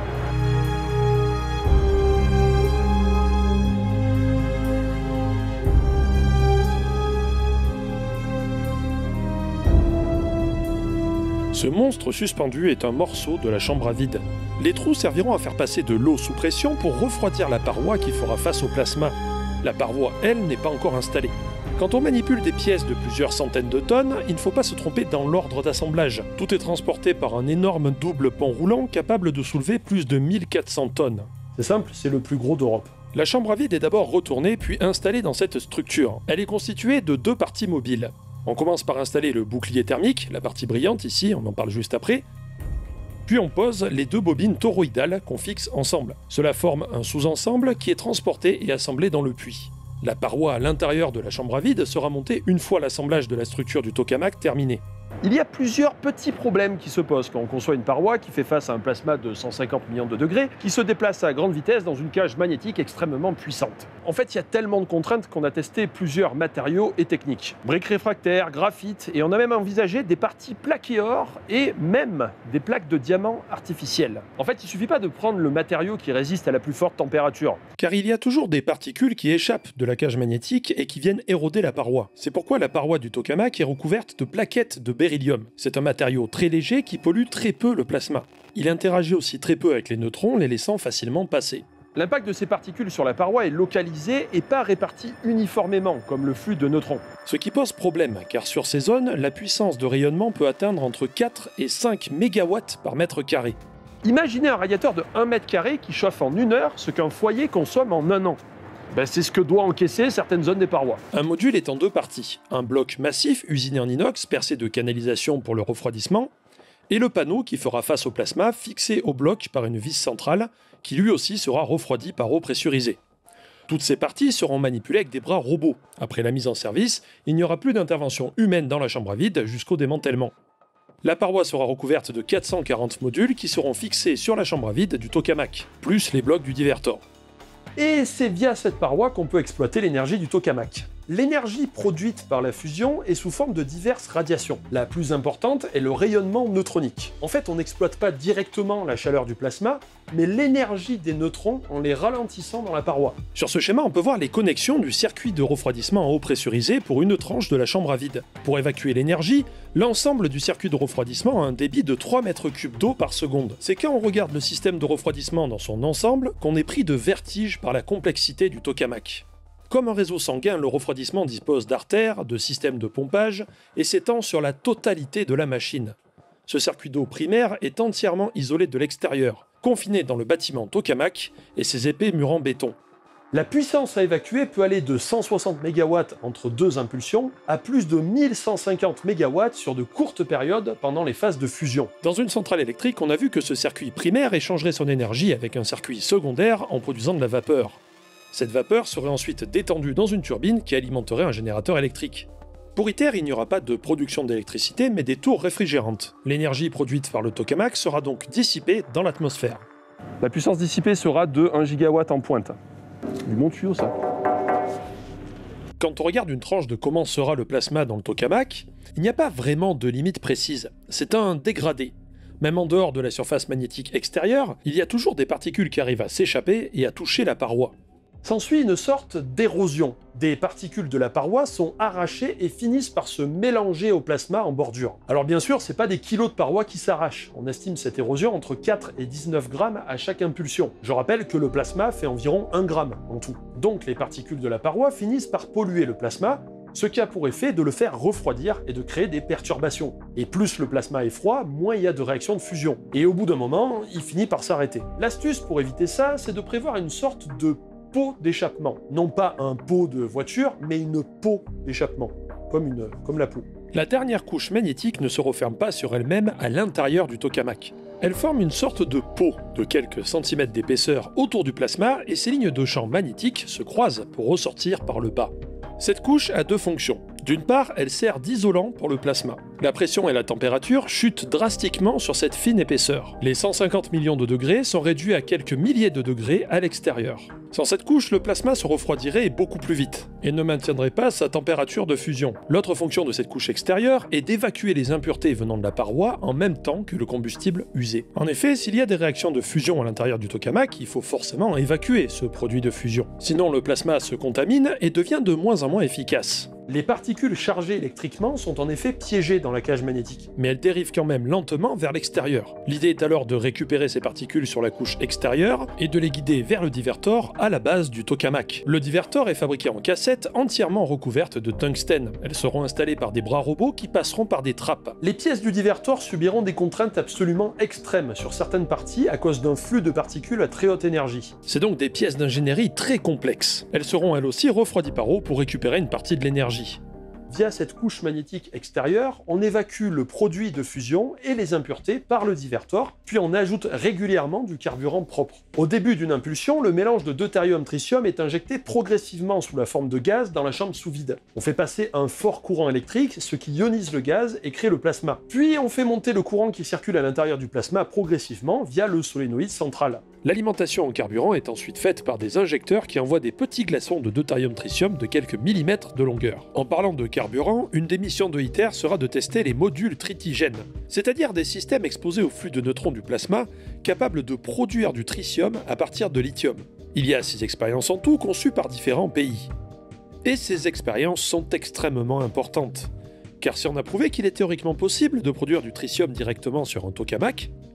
S3: Ce monstre suspendu est un morceau de la chambre à vide. Les trous serviront à faire passer de l'eau sous pression pour refroidir la paroi qui fera face au plasma. La paroi, elle, n'est pas encore installée. Quand on manipule des pièces de plusieurs centaines de tonnes, il ne faut pas se tromper dans l'ordre d'assemblage. Tout est transporté par un énorme double pont roulant capable de soulever plus de 1400 tonnes.
S1: C'est simple, c'est le plus gros d'Europe.
S3: La chambre à vide est d'abord retournée puis installée dans cette structure. Elle est constituée de 2 parties mobiles. On commence par installer le bouclier thermique, la partie brillante ici, on en parle juste après. Puis on pose les 2 bobines toroïdales qu'on fixe ensemble. Cela forme un sous-ensemble qui est transporté et assemblé dans le puits. La paroi à l'intérieur de la chambre à vide sera montée une fois l'assemblage de la structure du tokamak terminé.
S1: Il y a plusieurs petits problèmes qui se posent quand on conçoit une paroi qui fait face à un plasma de 150 millions de degrés, qui se déplace à grande vitesse dans une cage magnétique extrêmement puissante. En fait, il y a tellement de contraintes qu'on a testé plusieurs matériaux et techniques. Briques réfractaires, graphite, et on a même envisagé des parties plaquées or et même des plaques de diamants artificielles. En fait, il suffit pas de prendre le matériau qui résiste à la plus forte température.
S3: Car il y a toujours des particules qui échappent de la cage magnétique et qui viennent éroder la paroi. C'est pourquoi la paroi du tokamak est recouverte de plaquettes de beryllium. C'est un matériau très léger qui pollue très peu le plasma. Il interagit aussi très peu avec les neutrons, les laissant facilement passer.
S1: L'impact de ces particules sur la paroi est localisé et pas réparti uniformément, comme le flux de neutrons.
S3: Ce qui pose problème, car sur ces zones, la puissance de rayonnement peut atteindre entre 4 et 5 MW par mètre carré.
S1: Imaginez un radiateur de 1 mètre carré qui chauffe en 1 heure ce qu'un foyer consomme en 1 an. C'est ce que doit encaisser certaines zones des parois.
S3: Un module est en 2 parties. Un bloc massif usiné en inox percé de canalisation pour le refroidissement, et le panneau qui fera face au plasma fixé au bloc par une vis centrale qui lui aussi sera refroidi par eau pressurisée. Toutes ces parties seront manipulées avec des bras robots. Après la mise en service, il n'y aura plus d'intervention humaine dans la chambre à vide jusqu'au démantèlement. La paroi sera recouverte de 440 modules qui seront fixés sur la chambre à vide du tokamak, plus les blocs du divertor.
S1: Et c'est via cette paroi qu'on peut exploiter l'énergie du tokamak. L'énergie produite par la fusion est sous forme de diverses radiations. La plus importante est le rayonnement neutronique. En fait, on n'exploite pas directement la chaleur du plasma, mais l'énergie des neutrons en les ralentissant dans la paroi.
S3: Sur ce schéma, on peut voir les connexions du circuit de refroidissement en eau pressurisée pour une tranche de la chambre à vide. Pour évacuer l'énergie, l'ensemble du circuit de refroidissement a un débit de 3 mètres cubes d'eau par seconde. C'est quand on regarde le système de refroidissement dans son ensemble qu'on est pris de vertige par la complexité du tokamak. Comme un réseau sanguin, le refroidissement dispose d'artères, de systèmes de pompage et s'étend sur la totalité de la machine. Ce circuit d'eau primaire est entièrement isolé de l'extérieur, confiné dans le bâtiment tokamak et ses épais murs en béton.
S1: La puissance à évacuer peut aller de 160 MW entre 2 impulsions à plus de 1150 MW sur de courtes périodes pendant les phases de fusion.
S3: Dans une centrale électrique, on a vu que ce circuit primaire échangerait son énergie avec un circuit secondaire en produisant de la vapeur. Cette vapeur serait ensuite détendue dans une turbine qui alimenterait un générateur électrique. Pour ITER, il n'y aura pas de production d'électricité, mais des tours réfrigérantes. L'énergie produite par le tokamak sera donc dissipée dans l'atmosphère.
S1: La puissance dissipée sera de 1 gigawatt en pointe. Du bon tuyau, ça.
S3: Quand on regarde une tranche de comment sera le plasma dans le tokamak, il n'y a pas vraiment de limite précise. C'est un dégradé. Même en dehors de la surface magnétique extérieure, il y a toujours des particules qui arrivent à s'échapper et à toucher la paroi.
S1: S'ensuit une sorte d'érosion. Des particules de la paroi sont arrachées et finissent par se mélanger au plasma en bordure. Alors bien sûr, c'est pas des kilos de paroi qui s'arrachent. On estime cette érosion entre 4 et 19 grammes à chaque impulsion. Je rappelle que le plasma fait environ 1 gramme en tout. Donc les particules de la paroi finissent par polluer le plasma, ce qui a pour effet de le faire refroidir et de créer des perturbations. Et plus le plasma est froid, moins il y a de réaction de fusion. Et au bout d'un moment, il finit par s'arrêter. L'astuce pour éviter ça, c'est de prévoir une sorte de pot d'échappement. Non pas un pot de voiture, mais une peau d'échappement, comme la peau.
S3: La dernière couche magnétique ne se referme pas sur elle-même à l'intérieur du tokamak. Elle forme une sorte de peau de quelques centimètres d'épaisseur autour du plasma et ces lignes de champ magnétique se croisent pour ressortir par le bas. Cette couche a 2 fonctions. D'une part, elle sert d'isolant pour le plasma. La pression et la température chutent drastiquement sur cette fine épaisseur. Les 150 millions de degrés sont réduits à quelques milliers de degrés à l'extérieur. Sans cette couche, le plasma se refroidirait beaucoup plus vite et ne maintiendrait pas sa température de fusion. L'autre fonction de cette couche extérieure est d'évacuer les impuretés venant de la paroi en même temps que le combustible usé. En effet, s'il y a des réactions de fusion à l'intérieur du tokamak, il faut forcément évacuer ce produit de fusion. Sinon, le plasma se contamine et devient de moins en moins efficace.
S1: Les particules chargées électriquement sont en effet piégées dans la cage magnétique.
S3: Mais elles dérivent quand même lentement vers l'extérieur. L'idée est alors de récupérer ces particules sur la couche extérieure et de les guider vers le divertor à la base du tokamak. Le divertor est fabriqué en cassette entièrement recouverte de tungstène. Elles seront installées par des bras robots qui passeront par des trappes.
S1: Les pièces du divertor subiront des contraintes absolument extrêmes sur certaines parties à cause d'un flux de particules à très haute énergie.
S3: C'est donc des pièces d'ingénierie très complexes. Elles seront elles aussi refroidies par eau pour récupérer une partie de l'énergie.
S1: Via cette couche magnétique extérieure, on évacue le produit de fusion et les impuretés par le divertor, puis on ajoute régulièrement du carburant propre. Au début d'une impulsion, le mélange de deutérium-tritium est injecté progressivement sous la forme de gaz dans la chambre sous vide. On fait passer un fort courant électrique, ce qui ionise le gaz et crée le plasma. Puis on fait monter le courant qui circule à l'intérieur du plasma progressivement via le solénoïde central.
S3: L'alimentation en carburant est ensuite faite par des injecteurs qui envoient des petits glaçons de deutérium-tritium de quelques millimètres de longueur. En parlant de carburant, une des missions de ITER sera de tester les modules tritigènes, c'est-à-dire des systèmes exposés au flux de neutrons du plasma, capables de produire du tritium à partir de lithium. Il y a 6 expériences en tout conçues par différents pays. Et ces expériences sont extrêmement importantes. Car si on a prouvé qu'il est théoriquement possible de produire du tritium directement sur un tokamak,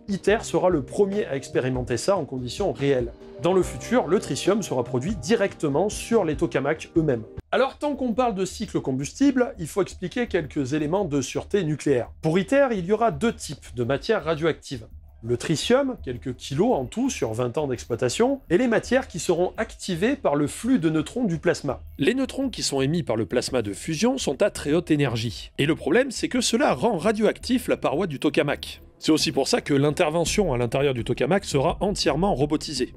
S1: ITER sera le premier à expérimenter ça en conditions réelles. Dans le futur, le tritium sera produit directement sur les tokamaks eux-mêmes. Alors tant qu'on parle de cycle combustible, il faut expliquer quelques éléments de sûreté nucléaire. Pour ITER, il y aura deux types de matières radioactives. Le tritium, quelques kilos en tout sur 20 ans d'exploitation, et les matières qui seront activées par le flux de neutrons du plasma.
S3: Les neutrons qui sont émis par le plasma de fusion sont à très haute énergie. Et le problème, c'est que cela rend radioactif la paroi du tokamak. C'est aussi pour ça que l'intervention à l'intérieur du tokamak sera entièrement robotisée.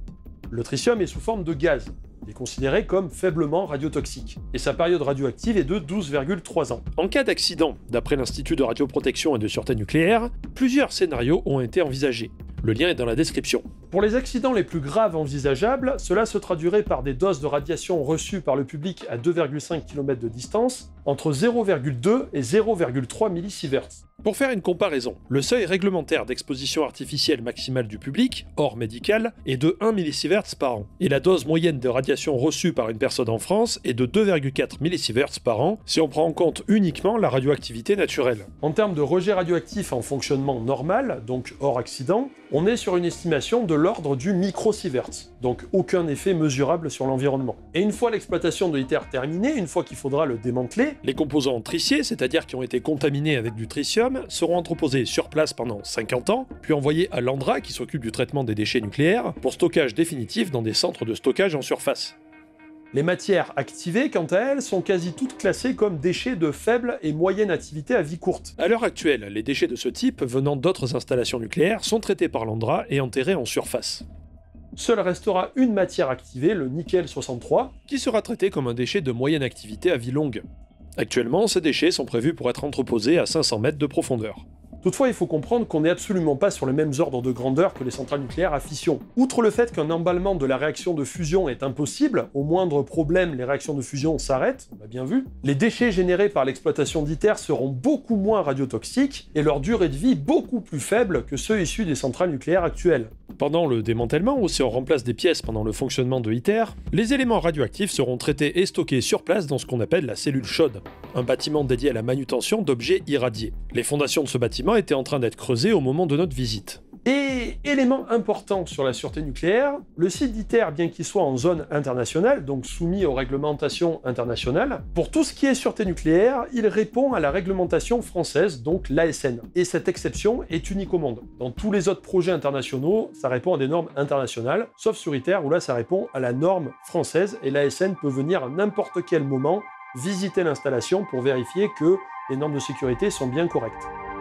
S1: Le tritium est sous forme de gaz. Il est considéré comme faiblement radiotoxique, et sa période radioactive est de 12,3 ans.
S3: En cas d'accident, d'après l'Institut de radioprotection et de sûreté nucléaire, plusieurs scénarios ont été envisagés. Le lien est dans la description.
S1: Pour les accidents les plus graves envisageables, cela se traduirait par des doses de radiation reçues par le public à 2,5 km de distance, entre 0,2 et 0,3 millisieverts.
S3: Pour faire une comparaison, le seuil réglementaire d'exposition artificielle maximale du public, hors médical, est de 1 millisieverts par an, et la dose moyenne de radiation reçue par une personne en France est de 2,4 millisieverts par an, si on prend en compte uniquement la radioactivité naturelle.
S1: En termes de rejet radioactif en fonctionnement normal, donc hors accident, on est sur une estimation de l'ordre du microsieverts, donc aucun effet mesurable sur l'environnement. Et une fois l'exploitation de ITER terminée, une fois qu'il faudra le démanteler,
S3: les composants tritiés, c'est-à-dire qui ont été contaminés avec du tritium, seront entreposés sur place pendant 50 ans, puis envoyés à l'ANDRA qui s'occupe du traitement des déchets nucléaires, pour stockage définitif dans des centres de stockage en surface.
S1: Les matières activées, quant à elles, sont quasi toutes classées comme déchets de faible et moyenne activité à vie courte.
S3: À l'heure actuelle, les déchets de ce type, venant d'autres installations nucléaires, sont traités par l'ANDRA et enterrés en surface.
S1: Seul restera une matière activée, le nickel 63,
S3: qui sera traité comme un déchet de moyenne activité à vie longue. Actuellement, ces déchets sont prévus pour être entreposés à 500 mètres de profondeur.
S1: Toutefois, il faut comprendre qu'on n'est absolument pas sur les mêmes ordres de grandeur que les centrales nucléaires à fission. Outre le fait qu'un emballement de la réaction de fusion est impossible, au moindre problème, les réactions de fusion s'arrêtent, on l'a bien vu, les déchets générés par l'exploitation d'ITER seront beaucoup moins radiotoxiques et leur durée de vie beaucoup plus faible que ceux issus des centrales nucléaires actuelles.
S3: Pendant le démantèlement, ou si on remplace des pièces pendant le fonctionnement de ITER, les éléments radioactifs seront traités et stockés sur place dans ce qu'on appelle la cellule chaude, un bâtiment dédié à la manutention d'objets irradiés. Les fondations de ce bâtiment étaient en train d'être creusées au moment de notre visite.
S1: Et élément important sur la sûreté nucléaire, le site d'ITER, bien qu'il soit en zone internationale, donc soumis aux réglementations internationales, pour tout ce qui est sûreté nucléaire, il répond à la réglementation française, donc l'ASN. Et cette exception est unique au monde. Dans tous les autres projets internationaux, ça répond à des normes internationales, sauf sur ITER où là ça répond à la norme française, et l'ASN peut venir à n'importe quel moment visiter l'installation pour vérifier que les normes de sécurité sont bien correctes.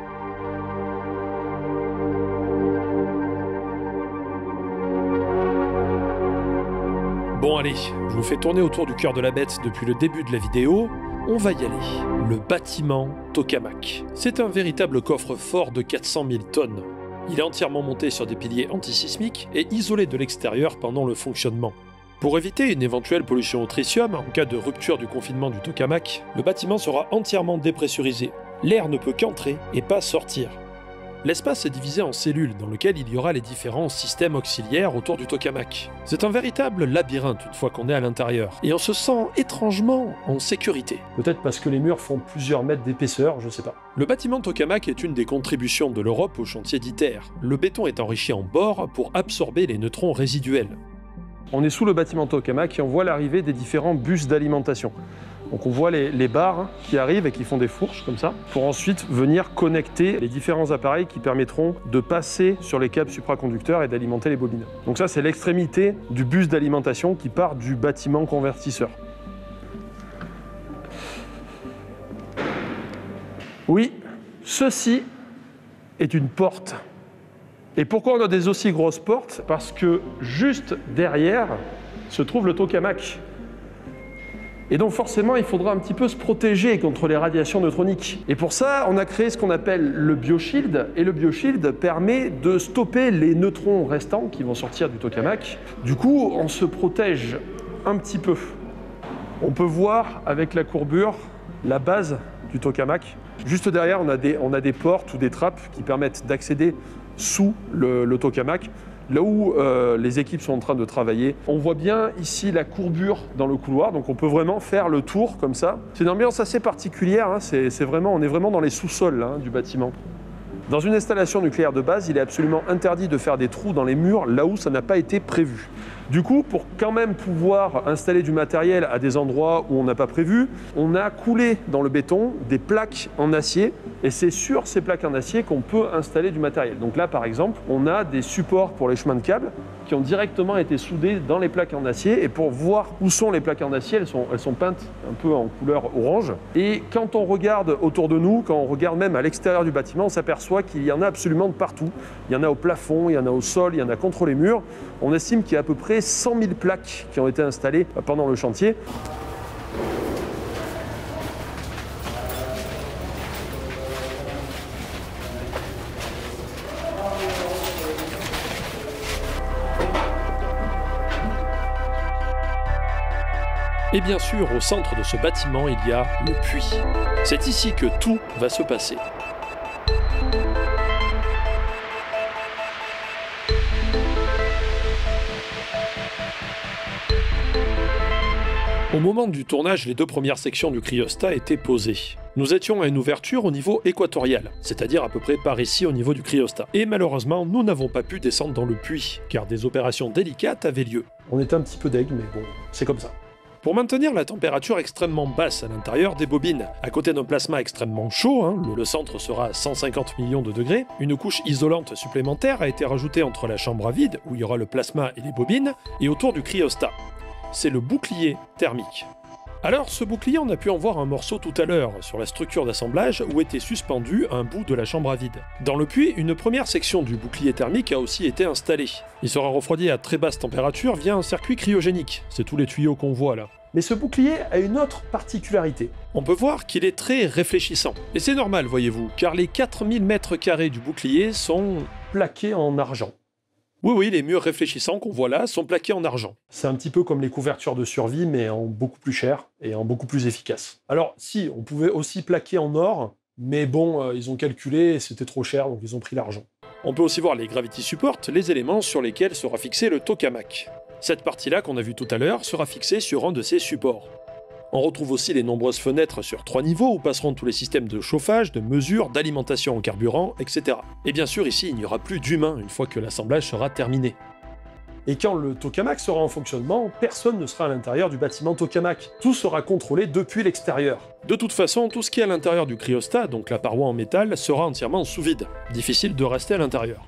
S3: Bon allez, je vous fais tourner autour du cœur de la bête depuis le début de la vidéo, on va y aller. Le bâtiment Tokamak. C'est un véritable coffre-fort de 400 000 tonnes. Il est entièrement monté sur des piliers antisismiques et isolé de l'extérieur pendant le fonctionnement. Pour éviter une éventuelle pollution au tritium, en cas de rupture du confinement du Tokamak, le bâtiment sera entièrement dépressurisé. L'air ne peut qu'entrer et pas sortir. L'espace est divisé en cellules dans lesquelles il y aura les différents systèmes auxiliaires autour du Tokamak. C'est un véritable labyrinthe une fois qu'on est à l'intérieur, et on se sent étrangement en sécurité.
S1: Peut-être parce que les murs font plusieurs mètres d'épaisseur, je sais pas.
S3: Le bâtiment Tokamak est une des contributions de l'Europe au chantier d'ITER. Le béton est enrichi en bord pour absorber les neutrons résiduels.
S1: On est sous le bâtiment Tokamak et on voit l'arrivée des différents bus d'alimentation. Donc on voit les barres qui arrivent et qui font des fourches comme ça, pour ensuite venir connecter les différents appareils qui permettront de passer sur les câbles supraconducteurs et d'alimenter les bobines. Donc ça c'est l'extrémité du bus d'alimentation qui part du bâtiment convertisseur. Oui, ceci est une porte. Et pourquoi on a des aussi grosses portes? Parce que juste derrière se trouve le Tokamak. Et donc forcément, il faudra un petit peu se protéger contre les radiations neutroniques. Et pour ça, on a créé ce qu'on appelle le BioShield. Et le BioShield permet de stopper les neutrons restants qui vont sortir du Tokamak. Du coup, on se protège un petit peu. On peut voir avec la courbure la base du Tokamak. Juste derrière, on a des portes ou des trappes qui permettent d'accéder sous le Tokamak. Là où les équipes sont en train de travailler. On voit bien ici la courbure dans le couloir, donc on peut vraiment faire le tour comme ça. C'est une ambiance assez particulière, hein. On est vraiment dans les sous-sols là, du bâtiment. Dans une installation nucléaire de base, il est absolument interdit de faire des trous dans les murs là où ça n'a pas été prévu. Du coup, pour quand même pouvoir installer du matériel à des endroits où on n'a pas prévu, on a coulé dans le béton des plaques en acier et c'est sur ces plaques en acier qu'on peut installer du matériel. Donc là, par exemple, on a des supports pour les chemins de câbles qui ont directement été soudés dans les plaques en acier et pour voir où sont les plaques en acier, elles sont peintes un peu en couleur orange. Et quand on regarde autour de nous, quand on regarde même à l'extérieur du bâtiment, on s'aperçoit qu'il y en a absolument de partout. Il y en a au plafond, il y en a au sol, il y en a contre les murs. On estime qu'il y a à peu près 100 000 plaques qui ont été installées pendant le chantier.
S3: Et bien sûr, au centre de ce bâtiment, il y a le puits. C'est ici que tout va se passer. Au moment du tournage, les 2 premières sections du cryostat étaient posées. Nous étions à une ouverture au niveau équatorial, c'est-à-dire à peu près par ici au niveau du cryostat. Et malheureusement, nous n'avons pas pu descendre dans le puits, car des opérations délicates avaient lieu.
S1: On était un petit peu deg, mais bon, c'est comme ça.
S3: Pour maintenir la température extrêmement basse à l'intérieur des bobines, à côté d'un plasma extrêmement chaud, le centre sera à 150 millions de degrés, une couche isolante supplémentaire a été rajoutée entre la chambre à vide, où il y aura le plasma et les bobines, et autour du cryostat. C'est le bouclier thermique. Alors, ce bouclier, on a pu en voir un morceau tout à l'heure, sur la structure d'assemblage où était suspendu un bout de la chambre à vide. Dans le puits, une première section du bouclier thermique a aussi été installée. Il sera refroidi à très basse température via un circuit cryogénique. C'est tous les tuyaux qu'on voit là.
S1: Mais ce bouclier a une autre particularité.
S3: On peut voir qu'il est très réfléchissant. Et c'est normal, voyez-vous, car les 4000 mètres carrés du bouclier sont
S1: plaqués en argent.
S3: Oui, les murs réfléchissants qu'on voit là sont plaqués en argent.
S1: C'est un petit peu comme les couvertures de survie, mais en beaucoup plus cher et en beaucoup plus efficace. Alors si, on pouvait aussi plaquer en or, mais bon, ils ont calculé et c'était trop cher, donc ils ont pris l'argent.
S3: On peut aussi voir les Gravity Support, les éléments sur lesquels sera fixé le tokamak. Cette partie-là qu'on a vue tout à l'heure sera fixée sur un de ces supports. On retrouve aussi les nombreuses fenêtres sur 3 niveaux où passeront tous les systèmes de chauffage, de mesure, d'alimentation en carburant, etc. Et bien sûr, ici, il n'y aura plus d'humains une fois que l'assemblage sera terminé.
S1: Et quand le tokamak sera en fonctionnement, personne ne sera à l'intérieur du bâtiment tokamak. Tout sera contrôlé depuis l'extérieur.
S3: De toute façon, tout ce qui est à l'intérieur du cryostat, donc la paroi en métal, sera entièrement sous vide. Difficile de rester à l'intérieur.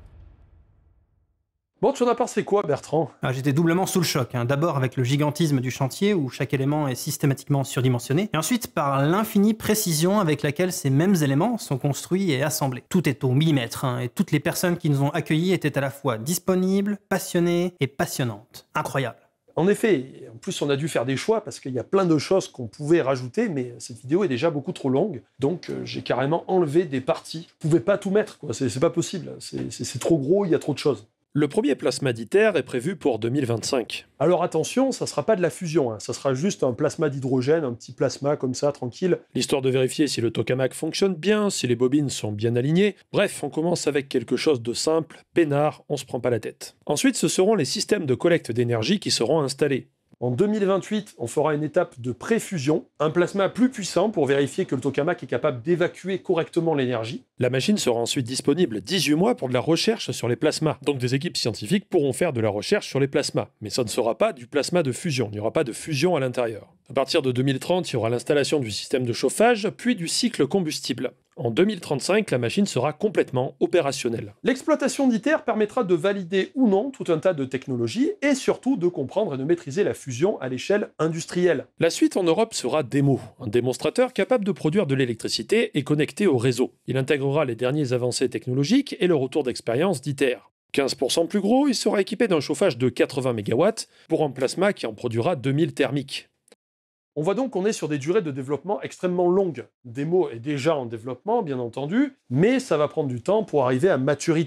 S1: Bon, tu en as pensé quoi, Bertrand?
S2: J'étais doublement sous le choc. D'abord avec le gigantisme du chantier où chaque élément est systématiquement surdimensionné, et ensuite par l'infinie précision avec laquelle ces mêmes éléments sont construits et assemblés. Tout est au millimètre, et toutes les personnes qui nous ont accueillis étaient à la fois disponibles, passionnées et passionnantes. Incroyable.
S1: En effet, en plus on a dû faire des choix parce qu'il y a plein de choses qu'on pouvait rajouter, mais cette vidéo est déjà beaucoup trop longue, donc j'ai carrément enlevé des parties. Je pouvais pas tout mettre, quoi. C'est pas possible, c'est trop gros, il y a trop de choses.
S3: Le premier plasma d'ITER est prévu pour 2025.
S1: Alors attention, ça sera pas de la fusion, ça sera juste un plasma d'hydrogène, un petit plasma comme ça, tranquille.
S3: L'histoire de vérifier si le tokamak fonctionne bien, si les bobines sont bien alignées. Bref, on commence avec quelque chose de simple, peinard, on se prend pas la tête. Ensuite, ce seront les systèmes de collecte d'énergie qui seront installés.
S1: En 2028, on fera une étape de préfusion, un plasma plus puissant pour vérifier que le tokamak est capable d'évacuer correctement l'énergie.
S3: La machine sera ensuite disponible 18 mois pour de la recherche sur les plasmas. Donc des équipes scientifiques pourront faire de la recherche sur les plasmas. Mais ça ne sera pas du plasma de fusion, il n'y aura pas de fusion à l'intérieur. À partir de 2030, il y aura l'installation du système de chauffage, puis du cycle combustible. En 2035, la machine sera complètement opérationnelle.
S1: L'exploitation d'ITER permettra de valider ou non tout un tas de technologies et surtout de comprendre et de maîtriser la fusion à l'échelle industrielle.
S3: La suite en Europe sera Demo, un démonstrateur capable de produire de l'électricité et connecté au réseau. Il intégrera les dernières avancées technologiques et le retour d'expérience d'ITER. 15% plus gros, il sera équipé d'un chauffage de 80 MW pour un plasma qui en produira 2000 thermiques.
S1: On voit donc qu'on est sur des durées de développement extrêmement longues. Demo est déjà en développement, bien entendu, mais ça va prendre du temps pour arriver à maturité.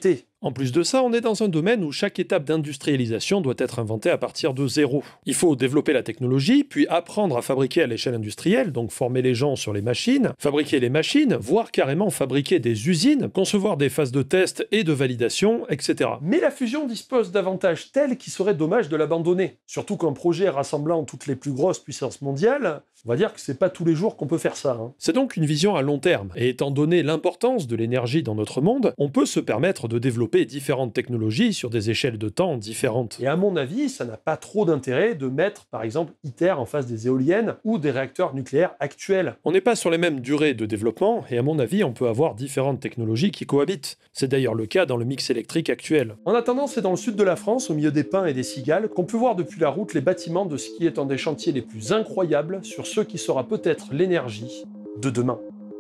S3: En plus de ça, on est dans un domaine où chaque étape d'industrialisation doit être inventée à partir de zéro. Il faut développer la technologie, puis apprendre à fabriquer à l'échelle industrielle, donc former les gens sur les machines, fabriquer les machines, voire carrément fabriquer des usines, concevoir des phases de test et de validation, etc.
S1: Mais la fusion dispose d'avantages tels qu'il serait dommage de l'abandonner. Surtout qu'un projet rassemblant toutes les plus grosses puissances mondiales, on va dire que c'est pas tous les jours qu'on peut faire ça.
S3: C'est donc une vision à long terme, et étant donné l'importance de l'énergie dans notre monde, on peut se permettre de développer différentes technologies sur des échelles de temps différentes.
S1: Et à mon avis, ça n'a pas trop d'intérêt de mettre, par exemple, ITER en face des éoliennes ou des réacteurs nucléaires actuels.
S3: On n'est pas sur les mêmes durées de développement, et à mon avis, on peut avoir différentes technologies qui cohabitent. C'est d'ailleurs le cas dans le mix électrique actuel.
S1: En attendant, c'est dans le sud de la France, au milieu des pins et des cigales, qu'on peut voir depuis la route les bâtiments de ce qui est un des chantiers les plus incroyables sur ce qui sera peut-être l'énergie de demain.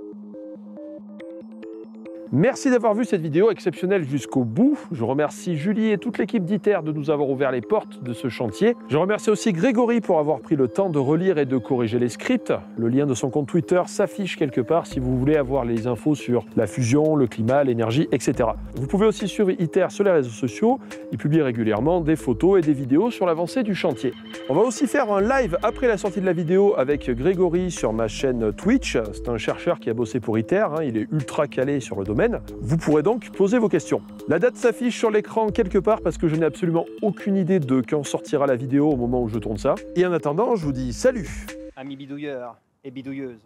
S1: Merci d'avoir vu cette vidéo exceptionnelle jusqu'au bout. Je remercie Julie et toute l'équipe d'ITER de nous avoir ouvert les portes de ce chantier. Je remercie aussi Grégory pour avoir pris le temps de relire et de corriger les scripts. Le lien de son compte Twitter s'affiche quelque part si vous voulez avoir les infos sur la fusion, le climat, l'énergie, etc. Vous pouvez aussi suivre ITER sur les réseaux sociaux. Il publie régulièrement des photos et des vidéos sur l'avancée du chantier. On va aussi faire un live après la sortie de la vidéo avec Grégory sur ma chaîne Twitch. C'est un chercheur qui a bossé pour ITER, il est ultra calé sur le domaine. Vous pourrez donc poser vos questions. La date s'affiche sur l'écran quelque part parce que je n'ai absolument aucune idée de quand sortira la vidéo au moment où je tourne ça. Et en attendant, je vous dis salut!
S4: Amis bidouilleurs et bidouilleuses.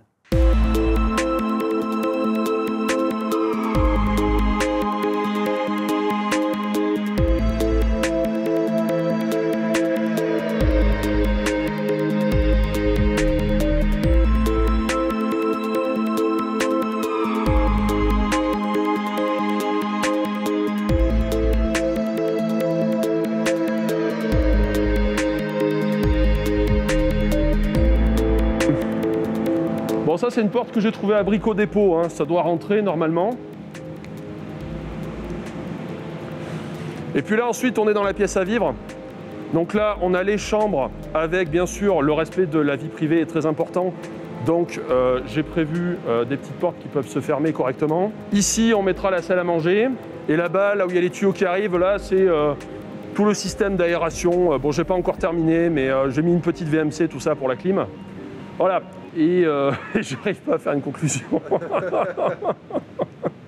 S1: Bon, ça c'est une porte que j'ai trouvée à Brico Dépôt, ça doit rentrer normalement. Et puis là ensuite on est dans la pièce à vivre. Donc là on a les chambres avec bien sûr le respect de la vie privée est très important. Donc j'ai prévu des petites portes qui peuvent se fermer correctement. Ici on mettra la salle à manger. Et là-bas, là où il y a les tuyaux qui arrivent, là c'est tout le système d'aération. Bon, j'ai pas encore terminé, mais j'ai mis une petite VMC, tout ça pour la clim. Voilà. Et je n'arrive pas à faire une conclusion.